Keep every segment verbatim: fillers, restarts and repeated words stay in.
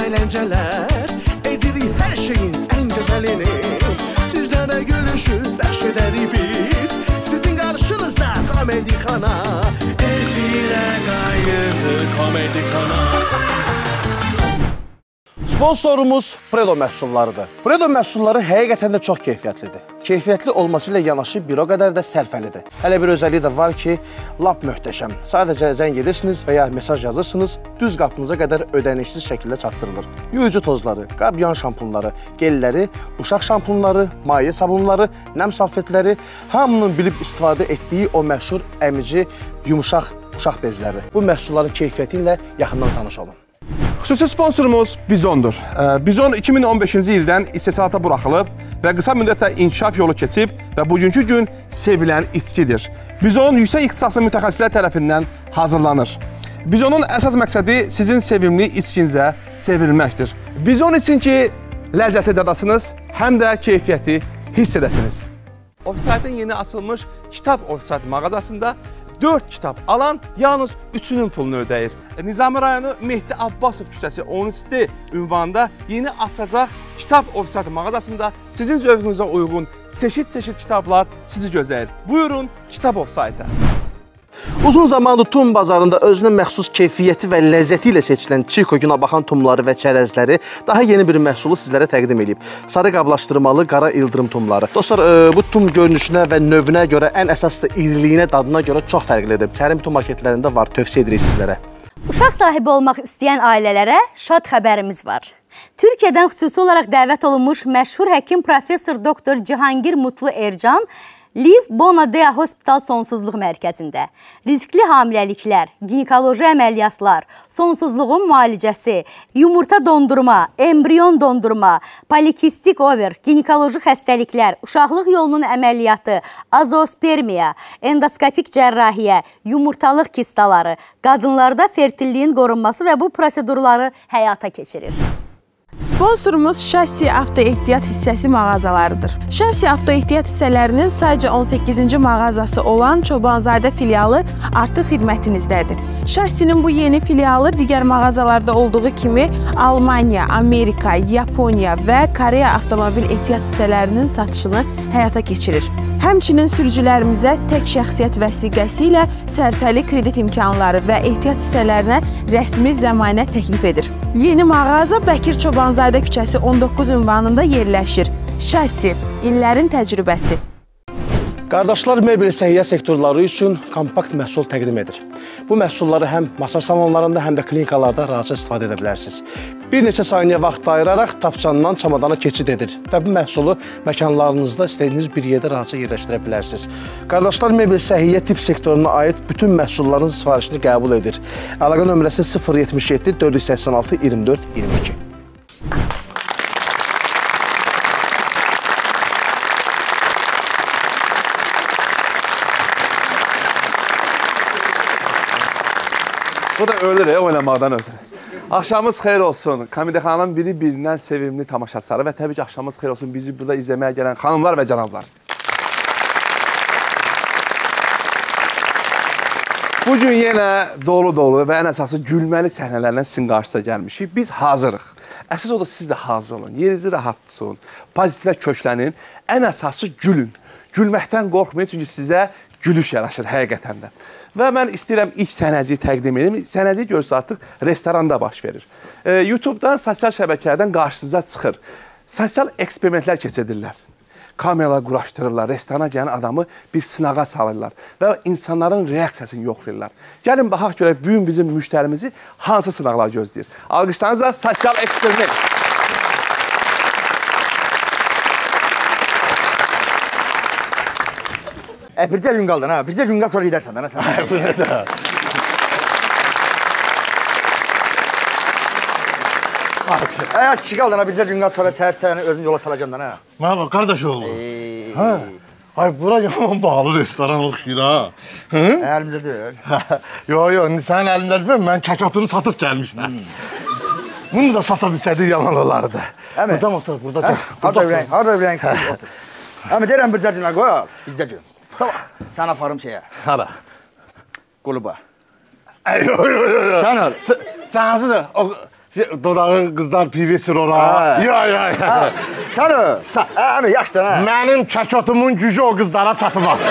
eğlenceler, edirik her şeyin en güzelini. Sizlere gülüşü bəxş edərik biz, sizin karşınızda Komedi Kanal. Efirə qayıtdı Komedi Kanal. Sponsorumuz Predo məhsullarıdır. Predo məhsulları həqiqətən də çox keyfiyyətlidir. Keyfiyyətli olması ilə yanaşı bir o qədər də sərfəlidir. Hələ bir özəlliyi də var ki, lap möhtəşəm. Sadəcə zəng edirsiniz və ya mesaj yazırsınız, düz qapınıza qədər ödənişsiz şəkildə çatdırılır. Yuyucu tozları, qab yuyan şampunları, gelləri, uşaq şampunları, maye sabunları, nəm salfetləri, hamının bilib istifadə etdiyi o məşhur əmici, yumuşaq uşaq bezləri. Bu məhsulların keyfiyyəti ilə yaxından tanış olun. Xüsusi sponsorumuz Bizondur. Bizon iki min on beşinci ildən istehsalata buraxılıb və qısa müddətdə inkişaf yolu keçib və bugünkü gün sevilən içkidir. Bizon yüksək ixtisaslı mütəxəssislər tərəfindən hazırlanır. Bizonun əsas məqsədi sizin sevimli içkinizə çevrilməkdir. Bizon için ki, ləzzəti dadasınız, həm də keyfiyyəti hiss edəsiniz. Ofisaytın yeni açılmış kitab ofisayt mağazasında dörd kitab alan yalnız üçünün pulunu ödəyir. Nizami rayonu Mehdi Abbasov küçəsi on üç D ünvanında yeni açılacaq kitab ofisayt mağazasında sizin zövqünüzə uyğun çeşit-çeşit kitablar sizi gözləyir. Buyurun kitab ofisayta. Uzun zamandır tum bazarında özünə məxsus keyfiyyəti və ləzzəti ilə seçilən Çiko günabaxan tumları və çərəzləri daha yeni bir məhsulu sizlərə təqdim edib. Sarı qablaşdırmalı qara ildırım tumları. Dostlar, e, bu tum görünüşünə və növünə görə, ən əsas da iriliyinə, dadına görə çox fərqlidir. Kərim tum marketlərində var, tövsiyə edirik sizlərə. Uşaq sahibi olmaq istəyən ailələrə şad xəbərimiz var. Türkiyədən xüsusi olaraq dəvət olunmuş məşhur həkim professor doktor Cihangir Mutlu Ercan Liv Bonadea Hospital Sonsuzluq Mərkəzində riskli hamiləliklər, ginekoloji əməliyyatlar, sonsuzluğun müalicəsi, yumurta dondurma, embrion dondurma, polikistik over, ginekoloji xəstəliklər, uşaqlıq yolunun əməliyyatı, azospermiya, endoskopik cərrahiyyə, yumurtalıq kistaları, qadınlarda fertilliyin qorunması və bu prosedurları həyata keçirir. Sponsorumuz Şasi Avtoehtiyat hissəsi mağazalarıdır. Şasi Avtoehtiyat hissələrinin sadəcə on səkkizinci mağazası olan Çobanzadə filialı artıq xidmətinizdədir. Şasinin bu yeni filialı digər mağazalarda olduğu kimi Almaniya, Amerika, Yaponiya və Koreya avtomobil ehtiyat hissələrinin satışını həyata keçirir. Həmçinin sürücülərimizə tək şəxsiyyət vəsiqəsi ilə sərfəli kredit imkanları və ehtiyat hissələrinə rəsmi zəmanət təklif edir. Yeni mağaza Bəkir Çobanzadə küçəsi on doqquz ünvanında yerləşir. Şasi, illərin təcrübəsi. Qardaşlar mebel səhiyyə sektorları üçün kompakt məhsul təqdim edir. Bu məhsulları həm masaj salonlarında, həm də klinikalarda rahatca istifadə edə bilərsiniz. Bir neçə saniyə vaxt ayıraraq tapçandan çamadana keçid edir və bu məhsulu məkanlarınızda istədiyiniz bir yerdə rahatca yerləşdirə bilərsiniz. Qardaşlar mebel səhiyyə tip sektoruna aid bütün məhsulların sifarişini qəbul edir. Əlaqə nömrəsi sıfır yetmiş yeddi dörd yüz səksən altı iyirmi dörd iyirmi iki. Bu da ölür ya oynamaqdan ötürü. Axşamınız xeyir olsun. Komedixananın biri-birindən sevimli tamaşaçıları və təbii ki, axşamınız xeyir olsun bizi burada izləməyə gələn xanımlar və cənablar. Bugün yenə dolu-dolu və ən əsası gülməli səhnələrlə sizin qarşısına gəlmişik. Biz hazırıq. Əsas o da siz də hazır olun. Yerinizi rahat tutun. Pozitivə köklənin. Ən əsası gülün. Gülməkdən qorxmayın, çünki sizə gülüş yaraşır həqiqətən də. Və mən istəyirəm ilk sənəciyi təqdim edim. Sənəciyi görsə artıq restoranda baş verir. E, YouTube'dan, sosial şəbəkələrdən qarşınıza çıxır. Sosial eksperimentlər keçirirlər. Kameralar quraşdırırlar, restorana gələn adamı bir sınağa salırlar və insanların reaksiyasını yoxlayırlar. Gəlin, baxaq görək, bugün bizim müştərimizi hansı sınaqlar gözləyir. Alqışlarınızla sosial eksperiment. E, bircə gün qaldın ha, bircə gün qal sonra gedərsən də, nə? Buyur da. Əgər kişi qaldın ha, bircə gün qal sonra səhər səni özün yola salacam da, nə? Mənə bax, qardaş oğlu. Hə? Ay, bura yaman bağlı restoran oxuyur ha. Əlimizdə deyil. Yo, yo, sənin əlində deyil, mən kəkatını satıb gəlmişəm. Bunu da sata bilsəydik yaman olardı. Əmi? Buradan otur, burada. Harada ürəyən, harada ürəyən siz otur. Əmi, deyirəm bircə günə qoy al, bircə gün. Sabah, sən aparım şeyə. Hara? Quluba. Ay, yo, yo, yo. Sən al. Sən hansıdır? Dodağı qızlar pivesir ora. Ha. Ya, ya, ya. Sən o. Əmi, yaxşıdan, hə? Mənim çakotumun gücü o qızlara çatmaz.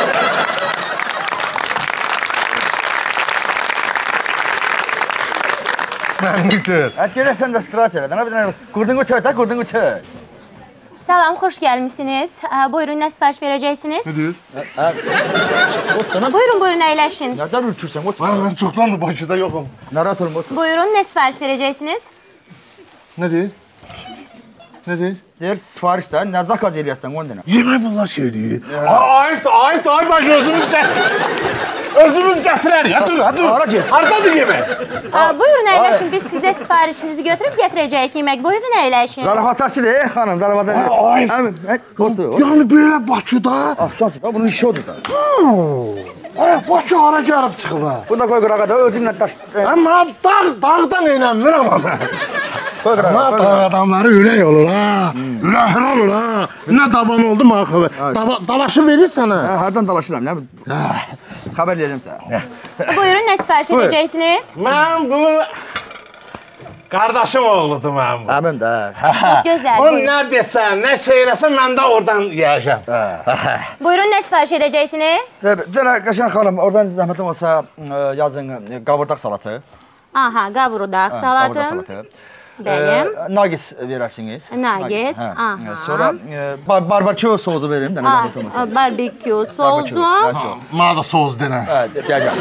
Mənlikdir. Hə, gedəsən də istirahat elə. Nə bir dənə qurdun götür, hə, qurdun götür. Salam, xoş gəlmişsiniz. Buyurun, nə sifariş verəcəksiniz? Ne deyir? Buyurun, buyurun, əyləşin. Nədən ürkürsən, otur. Mən, mən çoxdandır Bakıda yoxum. Narahat olma, otur. Buyurun, nə sifariş verəcəksiniz? Ne deyir? Ne deyir? Deyir, sifariş də, nə zakaz eləyəsən, onu denə. Yemək bunlar şey deyir. Ayıf da, ayıf da, ay başı özümüz gətir. Özümüz gətirərik. Ha, dur, ha, dur. Hara get? Haradadır yemək? Buyurun, əyləşin. Biz sizə sifarişinizi götürüb gətirəcəyik yemək. Buyurun, əyləşin. Zarafatçı de, xanım, zarafatçı. Ayıf. Əmi, hə, otur. Yani böyle Bakıda. Afsan tut, bunun işi odur da. Ay, Bakı hara gəlib çıxıb ha. Bunu da qoy qırağa da, özümlə daş... Amma dağ, dağdan eynənmirəm ama. Qoy qırağa, Ha, qoy dağ qırağa. adamları ürək olur ha. Ürəkli olur ha. Nə davan oldu mu axı? Dava, dalaşı verirsən ha. Hə, hardan dalaşıram, nə? Xəbər verim sənə. Buyurun, nə sifariş Buyur. edəcəksiniz? Mən bu... Qardaşım oğludur mən bu. Əmin də. Çox gözəl. O Buyurun. nə desən, nə şeyləsən, mən də oradan yiyəcəm. Buyurun, nə sifariş edəcəksiniz? Dənə, qəşən xanım, oradan zəhmətim olsa yazın qabırdaq salatı. Aha, qavrudaq salatı. Qabırdaq salatı. Bəli. Nagis verərsiniz. Nugget, hə. aha. Sonra e, bar barbekü sosu verim də, nə Ah, zəhmət olmasa. barbekü Barbekü, sosu. hə, soğuk. Mənə də soz denə. Hə, gəl, gəl.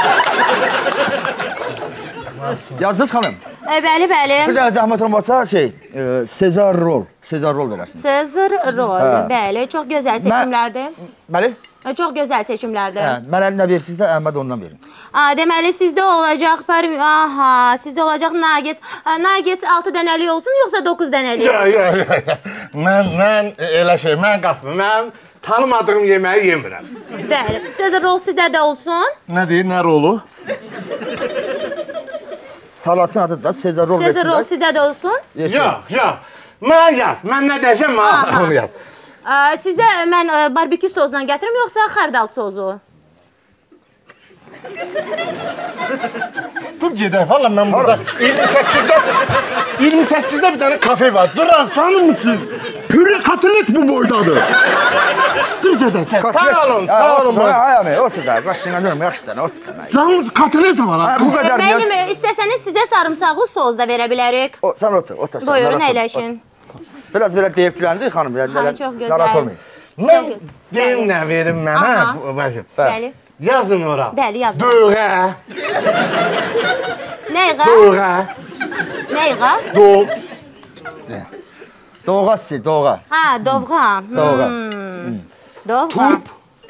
Yazdınız xanım. E, Bəli, bəli. Bir də zəhmət olmasa şey, e, Sezar rol, Sezar rol verərsiniz. Sezar rol. Hə. Bəli, çox gözəl seçimlərdir. Bəli? E, Çox gözəl seçimlərdir. Hə, mənə nə verirsiniz də Əhməd ondan verin. Aa, deməli sizdə olacaq par aha, sizdə olacaq nugget. Ha, Nugget altı dənəlik olsun yoxsa doqquz dənəlik? Ya, ya, ya, ya. Mən, mən elə şey, mən qatmı, mən tanımadığım yeməyi yemirəm. Bəli. Sezar rol sizdə də olsun. Nə deyir, nə rolu? Salatın adı da Sezar rol Sezar rol versin də. sizdə də olsun. Yox, yox. Mən yaz, mən nə deyəcəm, mən onu yaz. Aa, sizdə mən e, barbekü sosla gətirim yoxsa xardal sosu? Dur gedək, valla mən burada iyirmi səkkizdə iyirmi səkkizdə bir dənə kafe var. Dur, canım için. Püre katilet bu boydadır. Dur gedək, sağ olun, sağ olun. Ay, ay, otur da, qaşına görüm, yaxşı da, otur da. Canım katilet var ha. Hə, bu qədər mi? Mənim e, istəsəniz sizə sarımsaqlı sos da verə bilərik. O, sən otur, otur. sən, Buyurun, narahat olma, əyləşin. otur. Biraz belə deyib güləndi xanım, yəni, Ha, nərə- çox gözəl. narahat olmayın. Mən deyim nə verim mənə, Aha. bu- bacım. Bəli. Yazın ora. Bəli, yazın. Döğə, Nəyğa? döğə, Nəyğa? doğ. Doğğa sizi, doğğa. Ha, dovğa. Doğğa. Dovğa. Turp.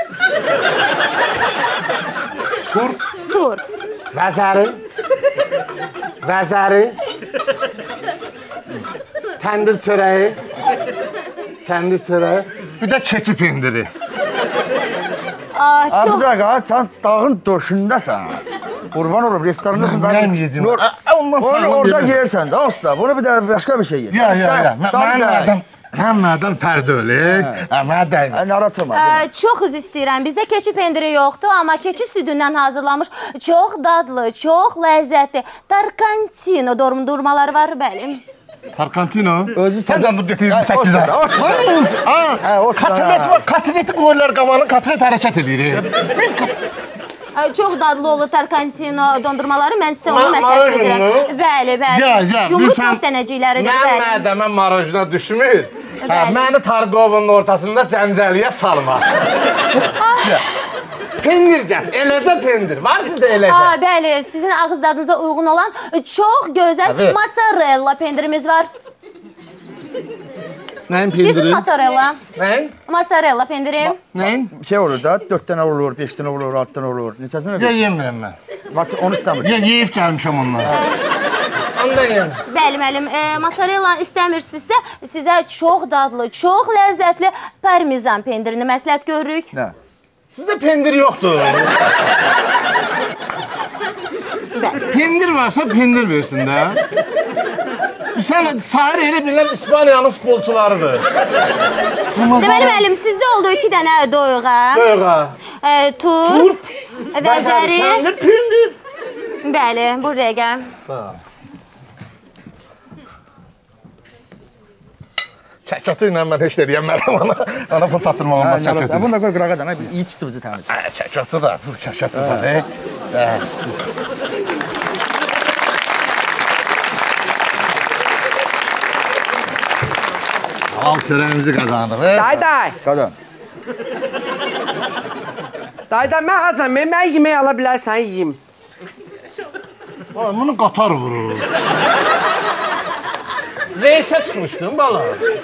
Turp. Vəzəri. Vəzəri. Təndir çörəyi. Təndir çörəyi. Bir də keçi pendiri. Aa, Abi çox bir dakika, sen dağın döşündesən. Kurban olurum, restorandasın. Ben yedim. Or- Aa, ondan sonra Onu orada yedim. yersən də usta. Bunu bir də başqa bir şey yer. Ya, ya, ya. Mən- Dağ Mənim da- adım, mənim adım Fərdölük. Mənə dəymə. Ə, Narahat olma. Ə, çox üzr istəyirəm. Bizdə keçi pendiri yoxdur, amma keçi südündən hazırlanmış çox dadlı, çox ləzzətli tarkantino dondurmaları var, bəli. Tarkantino. Özü Səndən dur getir yirmi Hə, səkkizə. o sıra, o Hə, o sıra. Katilet var, katileti qoyurlar qavanın, katilet hərəkət edir. Ə, Çox dadlı olur tarkantino dondurmaları. Mən sizə onu Ma- məsləhət marojin edirəm. mu? Bəli, bəli. Ya, ya, Yumru bilsən- çox dənəcikləridir, Mən bəli. mədəmə marojina düşmür. Hə, Bəli. məni Targovun ortasında cəncəliyə salma. Ya. Pendir gət, eləcə pendir. Var sizdə eləcə? Aa, bəli, sizin ağız dadınıza uyğun olan çox gözəl Tabii. mozzarella pendirimiz var. Nəyin İstəyirsiniz pendiri? mozzarella? Nəyin? Mozzarella pendiri. Nəyin? Şey olur da, dörd dənə olur, beş dənə olur, altı dənə olur. Neçəsini Ya verirsən? yemirəm mən. Vat- Onu istəmir. Ya yeyib gəlmişəm ondan. Onu da yemirəm. Bəli, müəllim, e, mozzarella istəmirsinizsə, sizə çox dadlı, çox ləzzətli parmezan pendirini məsləhət görürük. Nə? Sizdə pendir yoxdur. Bəli. Pendir varsa pendir versin də. Sən Sahir elə bilən İspaniyanın futbolçularıdır. Deməli, müəllim, sizdə oldu iki dənə doyğa, Döğə. e, turp, vəzəri. Sən nə pendir? Bəli, buraya gəl. Sağ ol. Çəkatı ilə mən heç də deyəmərəm ona. Ona pul çatdırmaq olmaz çəkatı. Bunu da qoy qıraqadan, iyi tutdu bizi təmiz. Çəkatı da, bu çəkatı da. Al çörəyimizi qazandıq. Day day. Qazan. Day day, mən acam, mən yemək ala bilərsən, yiyeyim. Bunu qatar vurur. Reysə çıxmışdın bala.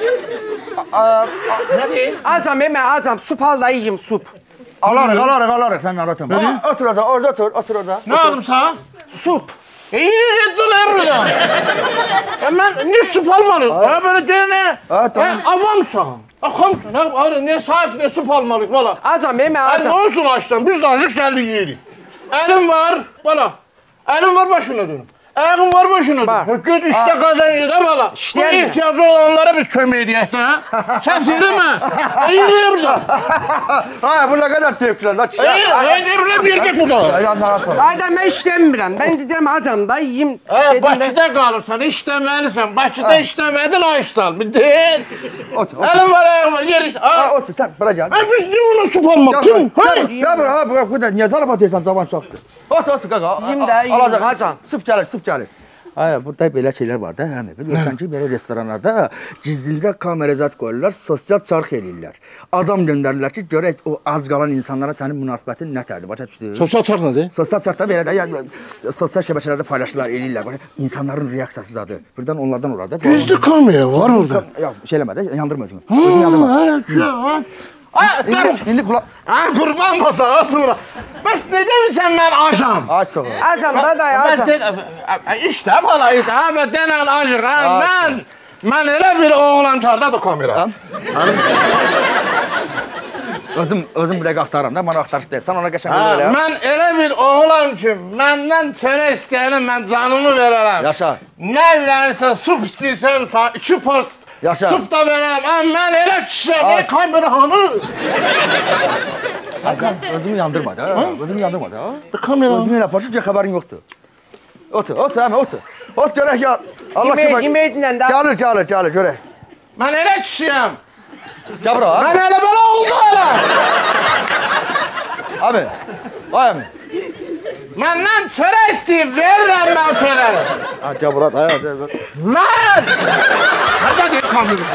Nə deyil? Acam, mən acam, sup al da yiyeyim, sup. Alarıq, alarıq, alarıq, sən narahat olma. Otur orada, orada otur, otur orada. Nə aldım sana? Sup. İyi, dur burada. Mən niyə sup almalıyım? Ha, böyle deyil nə? Avamsan. Axamsan, niyə sahib, niyə sup almalıyıq bala? Acam, mən Nə acam. olsun açdan, biz de acıq gəldik yeyirik. Əlim var, bala. Əlim var başına dönüm. Ayağım var başına dönüm. Göt işdə qazanıyor da bala. Bu ihtiyacı olanlara biz kömək edəyək də. Sən deyirəm İyi deyirəm. Ha, bu nə qədər tepkiləndə ki. İyi, iyi deyirəm, yiyəcək bu da. Ayağım narahat olma. Day day, mən işləmirəm. Mən deyirəm acam da yiyeyim. Bakıda qalırsan, işləməlisən. Bakıda işləmədin, ayışdal. Bildin? Otur, otur. Əlim var, ayağım var, yer işdə. Ha, otur, sən bura gəl. Biz niyə ona sup almaq? Kim? Ya bura, ha, bu da niyə zarafat edirsən, cavan çoxdur. Otur, otur, qaqa. Yiyeyim də, yiyeyim, acam. Süp gəlir, süp gəlir. Ay, burada belə şeylər var da, həmi. Bilirsən ki, belə restoranlarda gizlincə kamerazat qoyurlar, sosial çarx eləyirlər. Adam göndərirlər ki, görək o az qalan insanlara sənin münasibətin nətərdir, başa düşdün? Sosial çarx nədir? Sosial çarxda belə də, yəni sosial şəbəkələrdə paylaşırlar, eləyirlər. Başa, insanların reaksiyası zadı. Buradan onlardan olar da. Bizdə kamera var orada. Yox, şey eləmə də, yandırma özünü. Özünü yandırma. İndi, indi qulaq. Ha, qurban basa, asmıra. Bəs nə demirsən mən acam? Aç soğuk. Acam da day, acam. İşte bala, işte. Ha, ben denən acıq. Ha, mən, mən elə bir oğlan çardadır kamera. Özüm, özüm bir dəqiqə axtarıram da, bana axtarış deyil. Sən ona qəşəng Ha, elə. mən elə bir oğlan ki, məndən çörək istəyənə mən canımı verərəm. Yaşa. Nə bilənsə, sup istəyirsən, iki post Yaşa. sup da verərəm. Ha, mən elə kişiyəm, nə kamera hanı? Özümü yandırma da, özümü yandırma da. Kamera. Özümü elə paşır ki, xəbərin yoxdur. Otur, otur, həmə, otur. Otur, görək ya. Allah Yemək, kömək. yemək dinən də. Gəlir, gəlir, gəlir, görək. Mən elə kişiyəm. Gəl bura, abi. Mən elə belə oldu elə. Abi, ay abi. Məndən çörək istəyib, verirəm mən çörəyi. Ha, gəl bura, ay abi. Mən! Hərdə deyil kamera.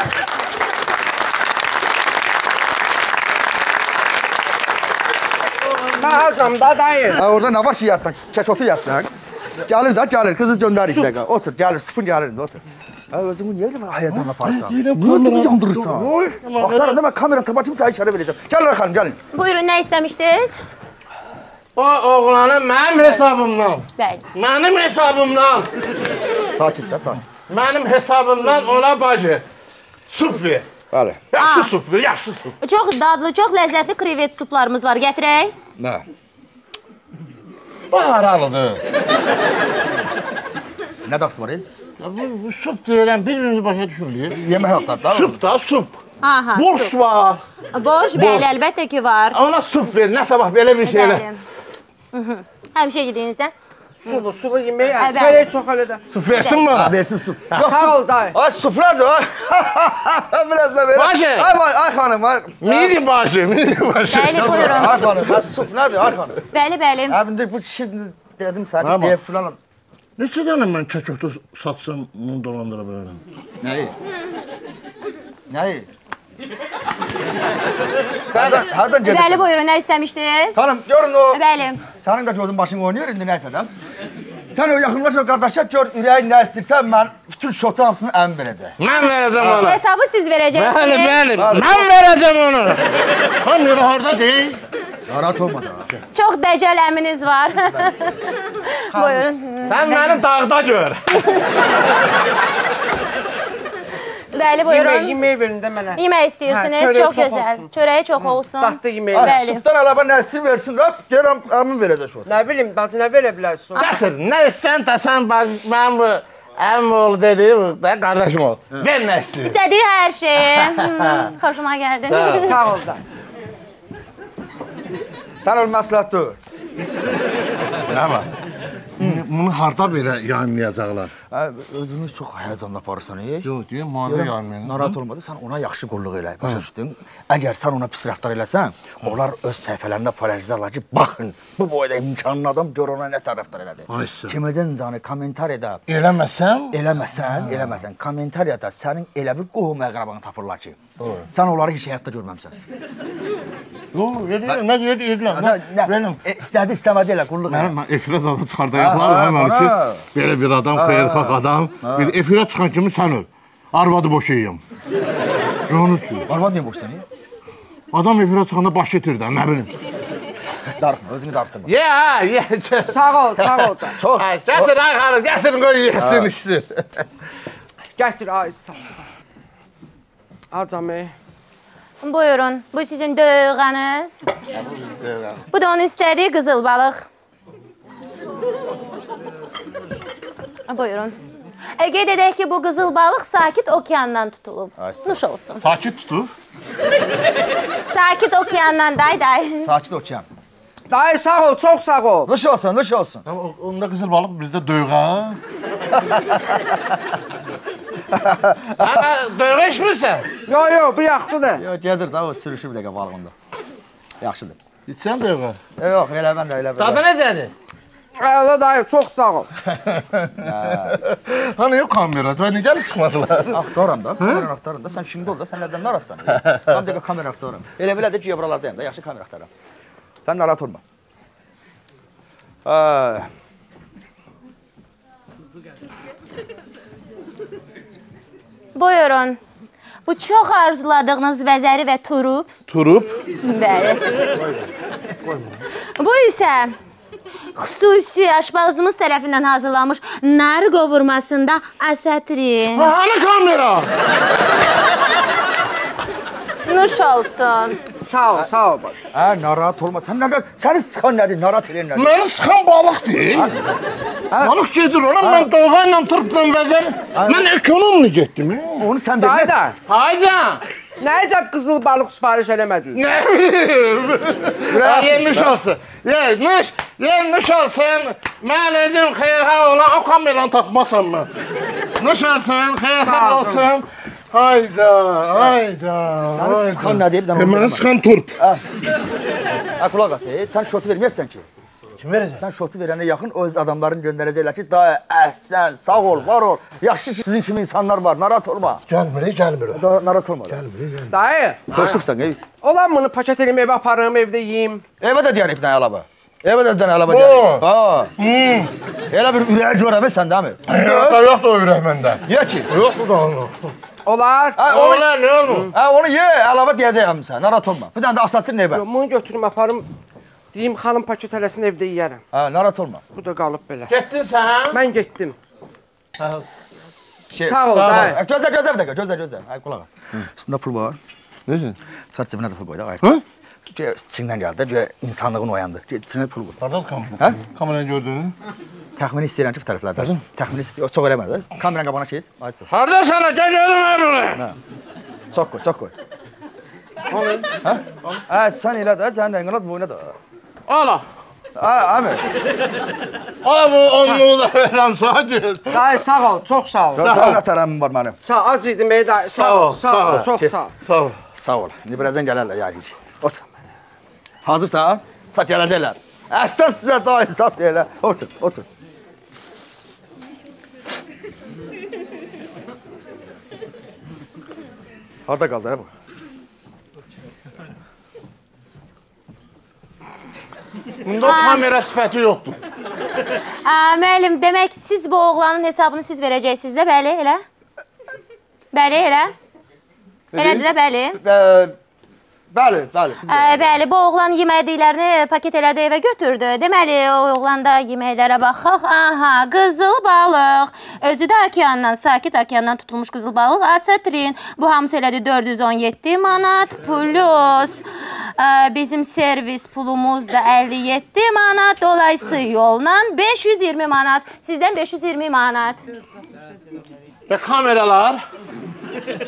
Mən acam da dayı. Ha, orada nə var ki yazsan, çəkotu yazsan. Gəlir də, gəlir, qızı göndərik bir dəqiqə. Otur, gəlir, sıfır gəlir indi, otur. Ha, özümü niyə elə həyəcan aparsan? Niyə özümü yandırırsan? Axtarın da mən kamera tapar kimi səni içəri verəcəm. Gəlin xanım, gəlin. Buyurun, nə istəmişdiniz? O oğlanı mənim hesabımdan. Bəli. Mənim hesabımdan. Sakit də, sakit. Mənim hesabımdan ona bacı. Sup ver. Bəli. Yaxşı sup ver, yaxşı sup. Çox dadlı, çox ləzzətli krevet suplarımız var. Gətirək. Nə? Bu haralıdır. Nə daqsı var el? Bu, bu sup deyirəm, bir-birinizi başa düşmürük. Yemək haqqında da. Sup da, sup. Aha, Borş sup. var. Borş, bəli, əlbəttə ki var. Ona sup ver, nə sabah belə bir şeylə. Bəli. Həmişə gidinizdən. Sulu, sulu yemək. Bəli. Çörək çox elə də. Sup versin mi? Ha, versin sup. Sağ ol dayı. Ay sup nədir? Ay, biraz da verin. Bacı. Ay, ay, ay xanım. Ay, Mini başı, mini başı. Bəli, buyurun. ay xanım, ay sup nədir? Ay xanım. Bəli, bəli. Abi bu kişi dedim səni Tamam. deyib filan. Neçə dənə mən çəkotu satsam, bunu dolandıra bilərəm? Nəyi? Nəyi? Hərdən, hərdən gedirsən? Bəli, buyurun, nə istəmişdiniz? Xanım, görün o, Bəli. sənin də gözün başın oynuyor indi nəysə də. Sən o yaxınlaş o qardaşa gör, ürəyin nə istəyirsən, mən bütün şotu hamısını əmin verəcək. Mən verəcəm ona. Hesabı siz verəcəksiniz. Bəli, bəli, mən verəcəm onu. Kamera harada deyil? Narahat olma da. Çox dəcəl əminiz var. Buyurun. Sən məni dağda gör. Bəli, Yemək, buyurun. yemək verin də mənə. Yemək Hə, istəyirsiniz, çörək çox çox gözəl. olsun. Çörəyi çox olsun. Dadlı yemək. Ay, Bəli. Sübdən əlavə nə istəyir versin, rəb, deyirəm, əmin verəcək o. Nə bilim, bacı nə verə bilərsən? Gətir, nə istəyən də sən mənim bu əmim oğlu dedi, ben qardaşım ol. Ver nə istəyir? İstədiyi hər şeyi. Hmm, Xoşuma gəldi. Sağ ol da. Sən ol məsləhət dur. Nə var? Bunu harda belə yayınlayacaqlar? Özünü çox həyəcanla aparırsan, ey. Yox, deyəm, mağada yayınlayın. Narahat olmadı, sən ona yaxşı qulluq elə, başa düşdün. Əgər sən ona pis rəftar eləsən, onlar öz səhifələrində polarizarlar ki, baxın, bu boyda imkanlı adam gör ona nə tərəfdar elədi. Kiməcən canı kommentariyada... Eləməsəm? Eləməsən, eləməsən. Kommentariyada sənin elə bir qohum əqrabanı tapırlar ki, sən onları heç həyatda görməmsən. Yox, yedirəm, nə yedirəm? İstədi, istəmədi elə qulluq elə. Mənim efirə zadı çıxardayaqlar ki, belə bir adam, xeyirxaq adam, bir efirə çıxan kimi sən öl. Arvadı boşayıyım. Arvad niyə boşsanı? Adam efirə çıxanda baş etir də, nə bilim. Darıxma, özünü darıxdırma. Ye, ha, ye. Sağ ol, sağ ol da. Çox. Gətir, ay xanım, gətirin, qoy yesin işsin. Gətir, ay, sağ ol. Acamı. Buyurun, bu sizin dövğəniniz. Bu da onun istədiyi qızıl balıq. Buyurun. Qeyd edək ki, bu qızıl balıq sakit okeandan tutulub. Nuş olsun. Sakit tutub? Sakit okeandan, day day. Sakit okean. Dayı sağ ol, çox sağ ol. Nuş olsun, nuş olsun. Onda qızıl balıq, bizdə dövğa. Dövğa içmirsən? Yox, yox, bu yaxşıdır. Yox, gedir da, o sürüşür bir dəqiqə balığında. Yaxşıdır. İçsən dövğa? Yox, elə mən də, elə belə. Dadı necədir? Əla dayı, çox sağ ol. Hani yok kamera, ben niyə sıxmadılar? Aktoram da, kamera aktoram da. Sən şimdi ol da, sən nədən naratsan? Tam dəqiqə kamera aktoram. Elə belə də ki, buralardayım da, yaxşı kamera aktoram. Sən narat olma. Buyurun. Bu çox arzuladığınız vəzəri və turub. Turub? Bəli. Bu isə xüsusi aşbazımız tərəfindən hazırlanmış nar qovurmasında asatrin. Hani kamera? Nuş olsun. Sağ ol, sağ ol. Hə, narahat olma. Sən nədir? Səni sıxan nədir? Narahat eləyən nədir? Məni sıxan balıq deyil. Balıq gedir ona, mən dolğa ilə tırpdan vəzər. Mən ekonomla getdim. Onu sən Dayı bilməz. da, Haycan. nə əcəb qızıl balıq sifariş eləmədin? Ne bileyim. Yemiş olsun. Yemiş, yemiş olsun. Mən özüm xeyirxah olan o kameranı tapmasam mən. Nuş olsun, xeyirxah olsun. Hayda, hayda. Səni sıxan nədir? Mənə sıxan turp. Hə, qulaq as, sən şotu verməyəsən ki. Kim verəcək? Sən şotu verənə yaxın öz adamların göndərəcəklər ki, dayı, əhsən, sağ ol, var ol. Yaxşı ki, sizin kimi insanlar var, narahat olma. Gəlmir, gəlmir. Narahat olma. Gəlmir, gəlmir. Dayı, Korktubsan, ey. olan bunu paket elim, evə aparım, evdə yiyeyim. Evə də deyərik nə əlavə. Evə də deyən əlavə deyərik. Ha. Elə bir ürəyə görəmə sən də mi? Yoxdur, yoxdur o ürək məndə. Niyə ki? Yoxdur da onu. Olar. Olar, nə olur? Hə, onu ye, əlavə deyəcəyəm sən, narahat olma. Bir dənə də asatır evə. Bunu götürüm, aparım. Deyim, xanım paket eləsin, evdə yiyərəm. Hə, narahat olma. Bu da qalıb belə. Getdin sən? Mən getdim. Şey, Sağ ol, dayı. Gözlə, gözlə bir dəqiqə, gözlə, gözlə. Ay, qulaq as. Üstündə pul var. Necə? Saat cibinə də pul qoydu, Hə? ayıb. İçindən gəldi, göyə insanlığın oyandı. İçinə pul qoydu. Hardan kamera? Hə? Kameranı gördün? Təxmini istəyirəm ki, bu tərəflərdə. Təxmini yox, çox eləmədi. Kameranın qabağına keç. Ay, çox. Harda sənə? Gəl görüm hər bunu. Çox qoy, çox qoy. Hə? Hə, sən elə də, sənin rəngin boyuna da. Ala. Hə, əmi. Ala bu onluğu da verəm sağ göz. Dayı, sağ ol, çox sağ ol. Sənin nə tərəmin var mənim? Sağ ol, az idim, ey dayı. Sağ ol, sağ ol, çox sağ ol. Sağ ol. Sağ ol. İndi birazdan gələrlər, yəqin ki. Otur. Hazırsan? Ta gələcəklər. Əhsən sizə daha hesab deyirlər. Otur, otur. Harada qaldı ya bu? Bunda kamera sifəti yoxdur. Müəllim, demək siz bu oğlanın hesabını siz verəcəksiniz də, bəli, elə? Bəli, elə? Elədir də, bəli. Bəli, bəli. Bəli, bu oğlan yemədiklərini paket elədi, evə götürdü. Deməli, o oğlan da yeməklərə baxaq. Aha, qızıl balıq. Özü də okeandan, sakit okeandan tutulmuş qızıl balıq, asatrin. Bu hamısı elədi dörd yüz on yeddi manat plus. Bizim servis pulumuz da əlli yeddi manat. Dolayısı yolla beş yüz iyirmi manat. Sizdən beş yüz iyirmi manat. Və kameralar?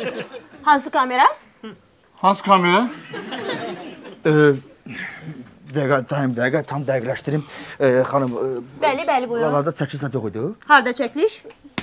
Hansı kamera? Hansı kamera? Bir dəqiqə, tam dəqiqə, tam dəqiqləşdirim. E, xanım, e, Bəli, bəli, buyurun. buralarda çəkiliş zad yox idi. Harda çəkiliş?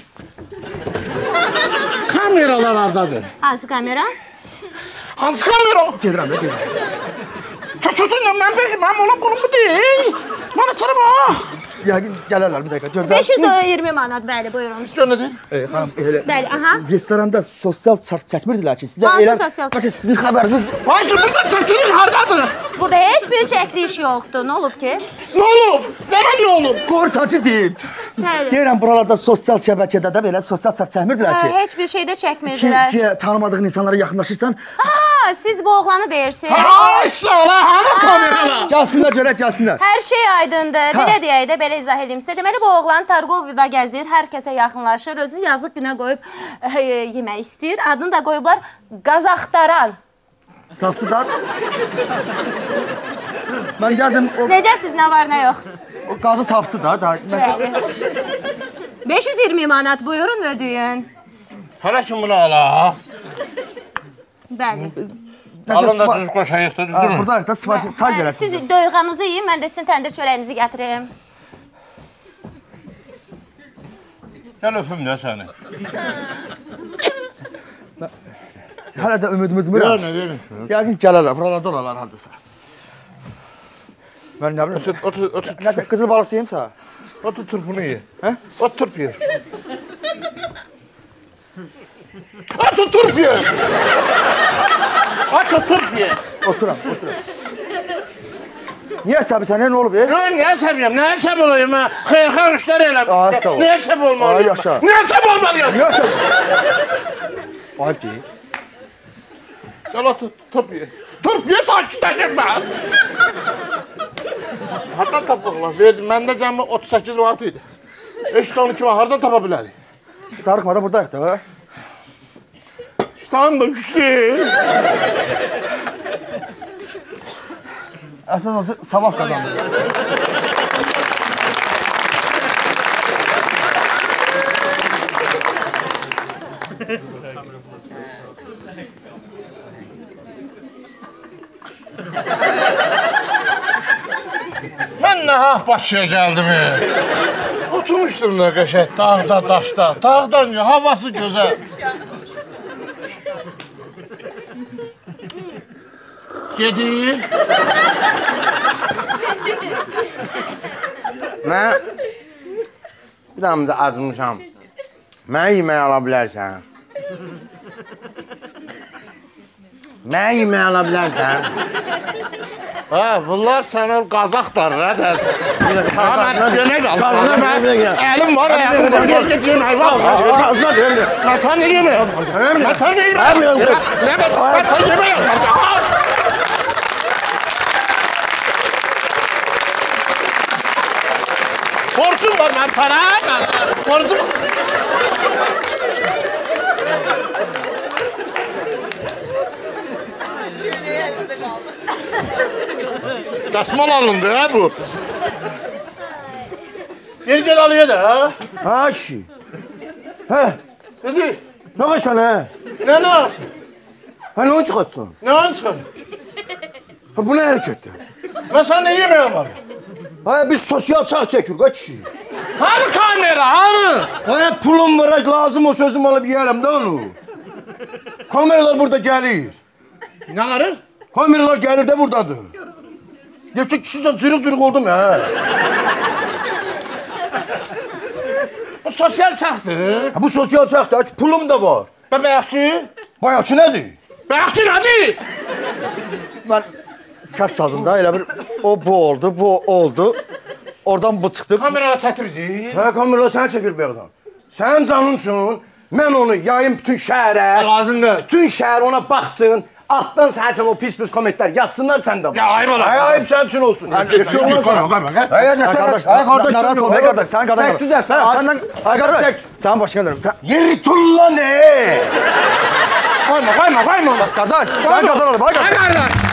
Kameralar hardadır? Hansı kamera? Hansı kamera? Gedirəm də, gedirəm. Çöçötünlə mən peşim, mənim olan qulum bu deyil. Mənə tara bax. Yəqin gələrlər, bir dəqiqə, gözlə. beş yüz iyirmi manat, bəli, buyurun. Göndədir. E, xanım, elə... Bəli, aha. Restoranda sosial çarx çəkmirdilər ki, sizə Hansı elə... sosial çarx? Bəlkə sizin xəbəriniz... Hayır, burada çəkiliş hardadır? Burada heç bir çəkiliş yoxdur. Nə olub ki? Nə olub? Demən nə olub? Qorsacı deyib. Bəli. Deyirəm, buralarda sosial şəbəkədə də belə sosial çarx çəkmirdilər ki. Heç bir şeydə Ki, çəkmirdilər. ki, tanımadığın insanlara yaxınlaşırsan, Ha, siz bu oğlanı deyirsiniz. Ay, sağla, hanı kameralar? gəlsinlər görək, gəlsinlər. Hər şey aydındır. Belə deyək də, belə izah edeyim sizə. Deməli, bu oğlan Targovda gəzir, hər kəsə yaxınlaşır, özünü yazıq günə qoyub e, yemək istəyir. Adını da qoyublar Qazaxtaran. Taftı da... Mən gəldim, o, Necəsiz, nə var, nə yox? o qazı taftı da. da mən... beş yüz iyirmi manat buyurun ödəyin. Hələ kim bunu ala? Bəli. Alın da düz qoşayıq da, düzdür mü? Buradayıq da, sifariş, say Siz verəsiniz. döyğanızı yiyin, mən də sizin təndir çörəyinizi gətirim. Gəl öpüm də səni. Hələ də ümidimiz Gör, mürəm. nə deyirəm? Yəqin gələrlər, buralarda olarlar hardasa. Mən nə bilim, Otur, otur, otur. nəsə qızıl balıq deyim sənə. Otur turpunu ye. Hə? Otur turp ye. Otur turp ye. Otur turp ye. Oturam, oturam. Niyə səbi sənə, nə olub, e? Yox, niyə səbiyəm? Nəyə səb olayım mən? Xeyirxan işlər eləm. Ay, sağ ol. Niyə səb Ay, olmalıyım? yaşa. Niyə səb olmalıyım? Niyə səbi? Ayıb deyil. Gəl otur, turp ye. Turp ye, sakitləşim mən. Hardan tapıqlar? Verdim, məndə cəmi otuz səkkiz vaat idi. beş yüz on iki vaat, hardan tapa bilərik? Darıxmada buradayıq da. İştahım da güçlü. Əsas adı sabah qazandı. Mən nəhaq Bakıya gəldim. Oturmuşdum da qəşək, dağda, daşda. Dağdan ya, havası gözəl. Gedir. Mən bir damcı azmışam. Mənə yemək ala bilərsən. Mənə yemək ala bilərsən. Ha, bunlar sənə qazaqdır, hə də. Ha, mən yemək aldım. Əlim var, ayağım var. Get yemək var. Qazlar verir. Mən sənə yemək aldım. Mən sənə yemək aldım. Mən sənə yemək aldım. Borcum var mən sana. Borcum. Dəsmal alındı ha bu. Gel gel alıyor da ha. Ha kişi. Hə, Nedir? nə qoysan hə? Ne ne olsun? Hə, nə çıxartsan? Ne olsun? Ha, bu nə hərəkətdir? Ben sana ne yemeğim var? Ha, biz sosial çarx çəkirik ha kişi. Hani kamera hani? Ha, pulum var, lazım o sözüm alıb yiyərəm də onu. Kameralar burada gəlir. Ne arır? Kameralar gəlir də buradadır. Yekə kişi sən cırıq-cırıq oldum hə. Bu sosyal çaktır. Ha, bu sosial çarxdır, pulum da var. Ben beyakçı. Bayaqçı nədir? Beyakçı nedir? Mən səs saldım da, elə bir o bu oldu, bu oldu. Oradan bu çıxdı. Kamerada çəkdi bizi. Hə, kameralar səni çəkir bayaqdan. Sənin canın üçün mən onu yayım bütün şəhərə. Lazımdır. Bütün şəhər ona baxsın. Altdan sənin üçün o pis-pis kommentlər yazsınlar səndə. Ya ayıb olar. Ay, ayıb sənin üçün olsun. Geçin olmaz sana. Ay, ay, qardaş, ay, qardaş, narahat olma, ay, qardaş, sən qardaş. Çək düzəl, sən, Səndən, ay, qardaş, sənin başına dönüm. Yeri tulla ne? Koyma, koyma, koyma. Qardaş, sən qazanalım, ay, qardaş. Ay kardeş.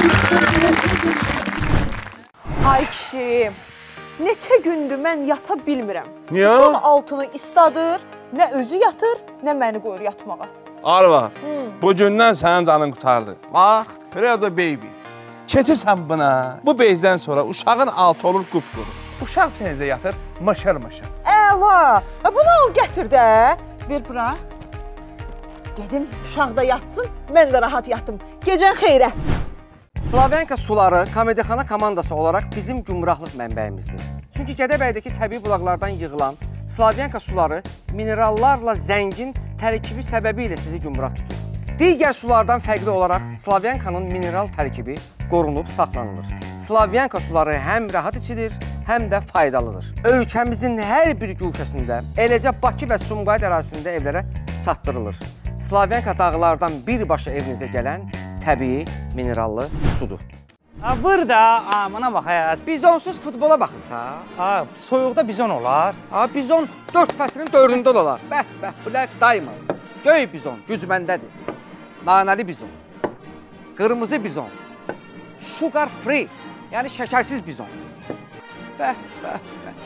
Ay kişi, neçə gündür mən yata bilmirəm. Niyə? Uşaq altını isladır, nə özü yatır, nə məni qoyur yatmağa. Arva, bu gündən sənin canın qutardı. Bax, Fredo baby. Keçirsən buna. Bu bezdən sonra uşağın altı olur qupquru. Uşaq tənizə yatır, mışır-mışır. Əla. Bunu al gətir də. Ver bura. Gedim uşaq da yatsın, mən də rahat yatım. Gecən xeyrə. Slavyanka suları komediyaxana komandası olaraq bizim gümrahlıq mənbəyimizdir. Çünki Gədəbəydəki təbii bulaqlardan yığılan Slavyanka suları minerallarla zəngin tərkibi səbəbilə sizi gümrah tutur. Digər sulardan fərqli olaraq Slavyankanın mineral tərkibi qorunub saxlanılır. Slavyanka suları həm rahat içilir, həm də faydalıdır. Ölkəmizin hər bir gülkəsində, eləcə Bakı və Sumqayıt ərazisində evlərə çatdırılır. Slavyanka dağlardan birbaşa evinizə gələn təbii minerallı sudur. Burada, amına baxayız. Bizonsuz futbola baxırsa, soyuqda bizon olar. Bizon dörd fəslin dördündə olar. Bəh, bəh, Black Diamond. Göy bizon, gücməndədir. Nanəli bizon. Qırmızı bizon. Sugar free, yəni şəkərsiz bizon. Bəh, bəh,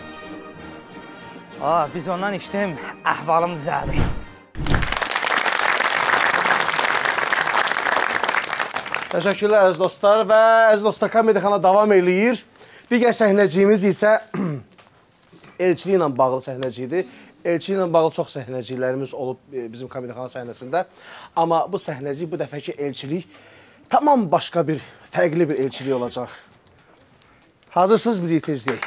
bəh. Bizondan içdim, əhvalım düzəldi. Təşəkkürlər əziz dostlar və əziz dostlar komediyaxana davam eləyir. Digər səhnəciyimiz isə elçiliyi ilə bağlı səhnəciyidir. Elçiliyi ilə bağlı çox səhnəciklərimiz olub bizim komediyaxana səhnəsində. Amma bu səhnəci, bu dəfəki elçilik tamam başqa bir, fərqli bir elçilik olacaq. Hazırsınız, birlikdə izləyək.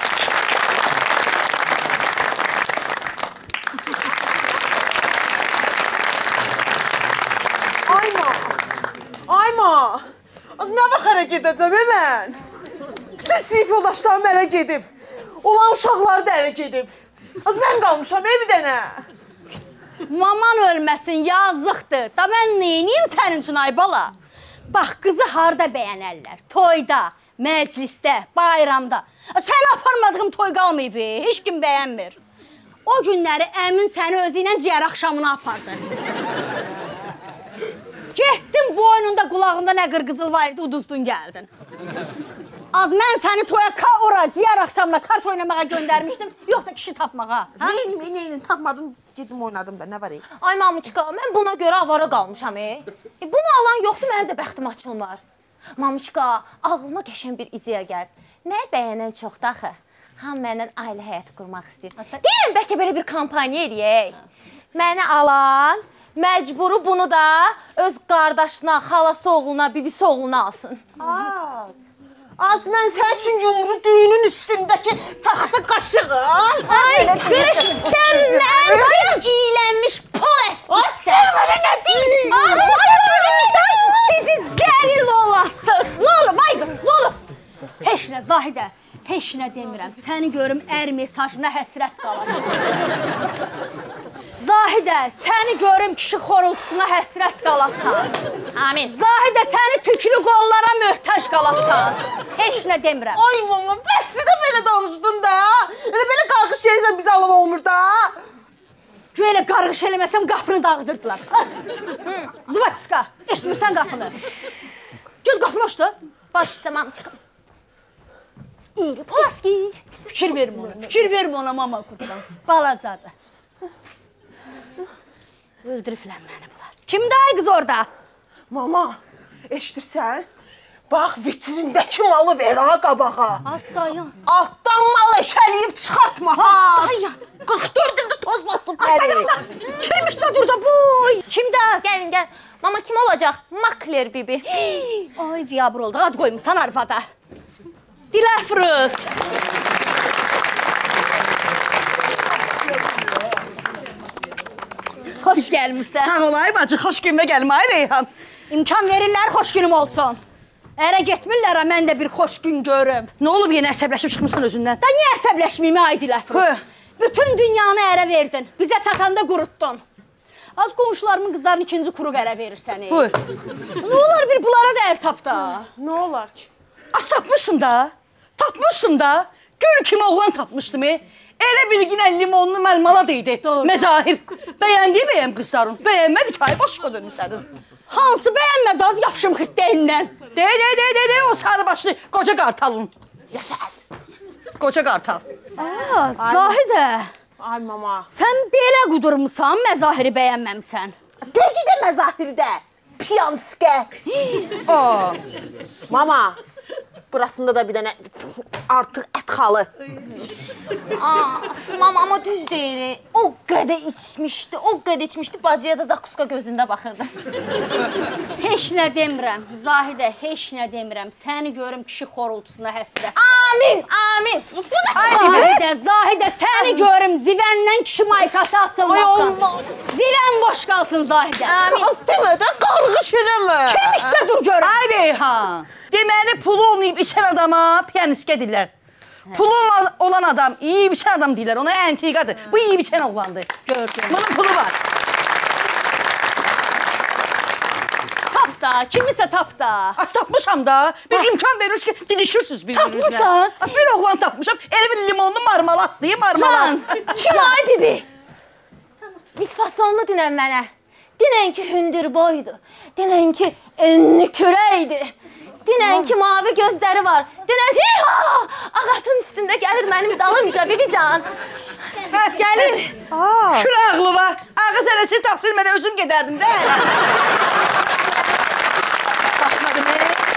Ayma, az nə vaxt ərə gedəcəm mən? Bütün sinif yoldaşlarım ərə gedib. Olan uşaqları da ərə gedib. Az mən qalmışam, ev bir dənə. Maman ölməsin, yazıqdır. Da mən neyniyim sənin üçün ay bala? Bax, qızı harda bəyənərlər? Toyda, məclisdə, bayramda. Sən aparmadığım toy qalmayıb, heç kim bəyənmir. O günləri əmin səni özü ilə ciyər axşamına apardı. Getdin boynunda, qulağında nə qırqızıl var idi, uduzdun gəldin. Az mən səni toya ora, ciyər axşamına kart oynamağa göndərmişdim, yoxsa kişi tapmağa. Neynim, neynim, tapmadım, gedim oynadım da, nə var ey? Ay Mamuçka, mən buna görə avara qalmışam, ey. Bunu alan yoxdur, mənim də bəxtim açılmır. Mamuçka, ağlıma qəşən bir ideya gəlib. Mən bəyənən çoxdur axı. Ham məndən ailə həyatı qurmaq istəyir. Deyirəm, bəlkə belə bir kampaniya eləyək. Məni alan, məcburu bunu da öz qardaşına, xalası oğluna, bibisi oğluna alsın. Az. Az mən sənin üçün yumru düyünün üstündəki taxta qaşığım. Ay, qış sən mən üçün iyilənmiş pol əskiksən. Sən mənə nə deyil? Sizi zəlil olasız. Nə olub, ay qız, nə olub? Heç nə, Zahidə, heç nə demirəm. Səni görüm ər mesajına həsrət qalasın. Zahidə, səni görüm kişi xorultusuna həsrət qalasan. Amin. Zahidə, səni tüklü qollara möhtac qalasan. Heç nə demirəm. Ay mama, bəsri də belə danışdın da. Elə belə qarğış yerirsən bizə alan olmur da. Güya elə qarğış eləməsəm qapını dağıdırdılar. Zubatiska, eşitmirsən qapını. Göz qapını açdı. Baş istemam çıxım. İyi, Polaski. Fikir vermə ona, fikir vermə ona mama qurban. Balacadır. Öldürüblər məni bunlar. Kimdə ay qız orada? Mama, eşidirsən? Bax, vitrindəki malı ver ha qabağa. Az dayan. Altdan mal eşəliyib çıxartma ha. Dayan. qırx dörd ildə toz basıb Az dayan da. Kirmişsə durda boy. Kimdə az? Gəlin, gəl. Mama kim olacaq? Makler bibi. Ay, viyabır oldu. Ad qoymuşsan arvada. Diləfruz. Xoş gəlmişsən. Sağ ol ay bacı, xoş günümdə gəlmə ay Reyhan. İmkan verirlər, xoş günüm olsun. Ərə getmirlər, mən də bir xoş gün görüm. Nə olub, yenə əsəbləşib çıxmışsın özündən? Da niyə əsəbləşməyimi ay Diləfruz? Bütün dünyanı ərə verdin, bizə çatanda qurutdun. Az qonşularımın qızlarının ikinci quruq ərə verir səni. Nə olar bir bunlara da ər tap da? Nə olar ki? Az tapmışım da, tapmışım da. Gül kimi oğlan tapmışdım. E. Elə bilginə limonlu məlmala deydi. Məzahir. Bəyəndi bəyəm qızların. Bəyənmədi ki, ay boş qodur sənin. Hansı bəyənmədi az yapışım xirtdeyindən? De, de, de, de, de, o sarı başlı qoca qartalın. Yaşar. Qoca qartal. Aa, Zahidə. Ay mama. Sən belə qudurmusan, məzahiri bəyənməmsən. Gördü də məzahiri də. piyanskə. Mama, burasında da bir dənə artıq ət xalı. Mama, amma düz deyir. O qədər içmişdi, o qədər içmişdi. Bacıya da zakuska gözündə baxırdı. Heç nə demirəm, Zahidə, heç nə demirəm. Səni görüm kişi xorultusuna həsrət. Amin, amin. Zahidə, Zahidə, səni görüm zivəndən kişi maykası asılmasın. Zivən boş qalsın, Zahidə. Amin. Demə də, qarğış eləmə. Kim işsə dur görüm. Ay Reyhan, deməli pulu olmayıb içən adama piyanistə deyirlər. Pulu olan adam, yiyib içən adam deyirlər, ona əntiqadır. Bu yiyib içən oğlandır. Gördüm. Bunun pulu var. Tap da, kimisə tap da. Az tapmışam da. Bir imkan verirsiniz ki, dilişirsiniz bir-birinizlə. Tapmışsan? Az bir oğlan tapmışam, elə bir limonlu marmalat deyim, marmalat. Can, kim ay bibi? Mitfasonlu dinən mənə. Dinən ki, hündür boydu. Dinən ki, enli kürəkdi. Dinən ki, mavi gözləri var. Dinən ki, ha! Ağatın üstündə gəlir mənim dalımca, bibi can. Gəlir. Kül ağlı var. Ağız ələsi tapsın, mənə özüm gedərdim də. Baxmadım,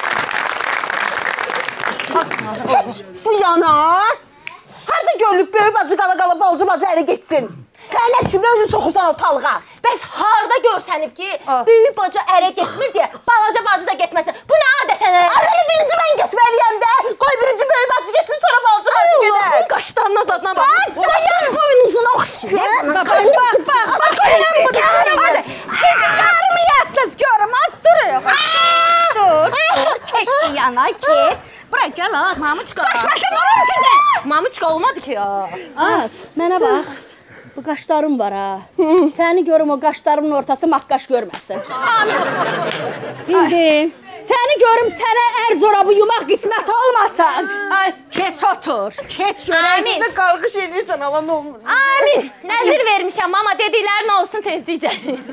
Keç bu yana. Harada görülüb böyük bacı qala-qala balcı bacı ələ getsin. Sənlə kimlə özün soxursan ortalığa? Bəs harada görsənib ki, böyük bacı ərə getmir deyə, balaca bacı da getməsin. Bu nə adətənə? Arada birinci mən getməliyəm də. Qoy birinci böyük bacı getsin, sonra balcı bacı gedər. Allah'ın qaşlarına zadına bax. Qaşın boynuzuna oxşayır. Bax, bax, bax. Sizi yarımı yazsız görüm, az duruyor. Dur, keşki yana, kes. Bura gəl, az. Mamuçka. Baş başa vurun sizi. Mamuçka olmadı ki ya. Az, mənə bax. Bu qaşlarım var ha. Səni görüm o qaşlarımın ortası maqqaş görməsin. Bildin. Səni görüm sənə ər corabı yumaq qismət olmasın. Ay, keç otur. Keç görək. Amin. Nə qarğış edirsən, hava nə olmur? Amin. Nəzir vermişəm, mama dediklərin olsun tezdikcə.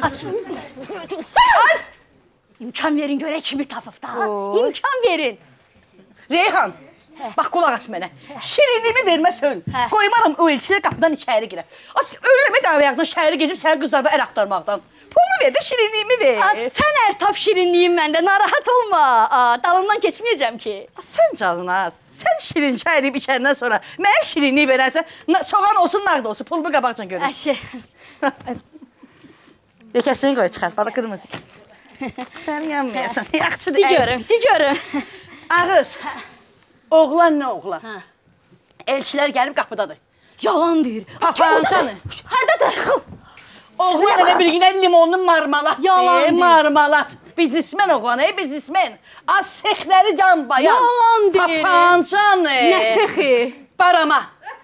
Az. İmkan verin görək kimi tapıb da. İmkan verin. Reyhan, bax qulaq as mənə. Şirinliyimi verməsən, qoymaram o elçilər qapıdan içəri girə. Az ölləmə davayaqdan şəhəri gezib səni qızlarla ər axtarmaqdan. Pulunu ver də şirinliyimi ver. Sən ər tap şirinliyim məndə, narahat olma. Aa, dalından keçməyəcəm ki. Sən canın az. Sən şirin çay eləyib içəndən sonra mənə şirinliyi verərsən, soğan olsun, nağd olsun, pulumu qabaqcan görün. Əşi. Yekəsini qoy çıxar, bana qırmızı. Sən yanmayasan, yaxçıdır. Di görüm, di görüm. Ağız, oğlan nə oğlan? Elçilər gəlib qapıdadır. Yalan deyir. Papancanı. Haradadır? Oğlan elə bir günə limonlu marmalat Yalan deyir, deyir. marmalat. Biznismen oğlan, ey biznismen. Az sexləri can bayan. Yalan deyir. Papancanı. Nə sexi? Barama.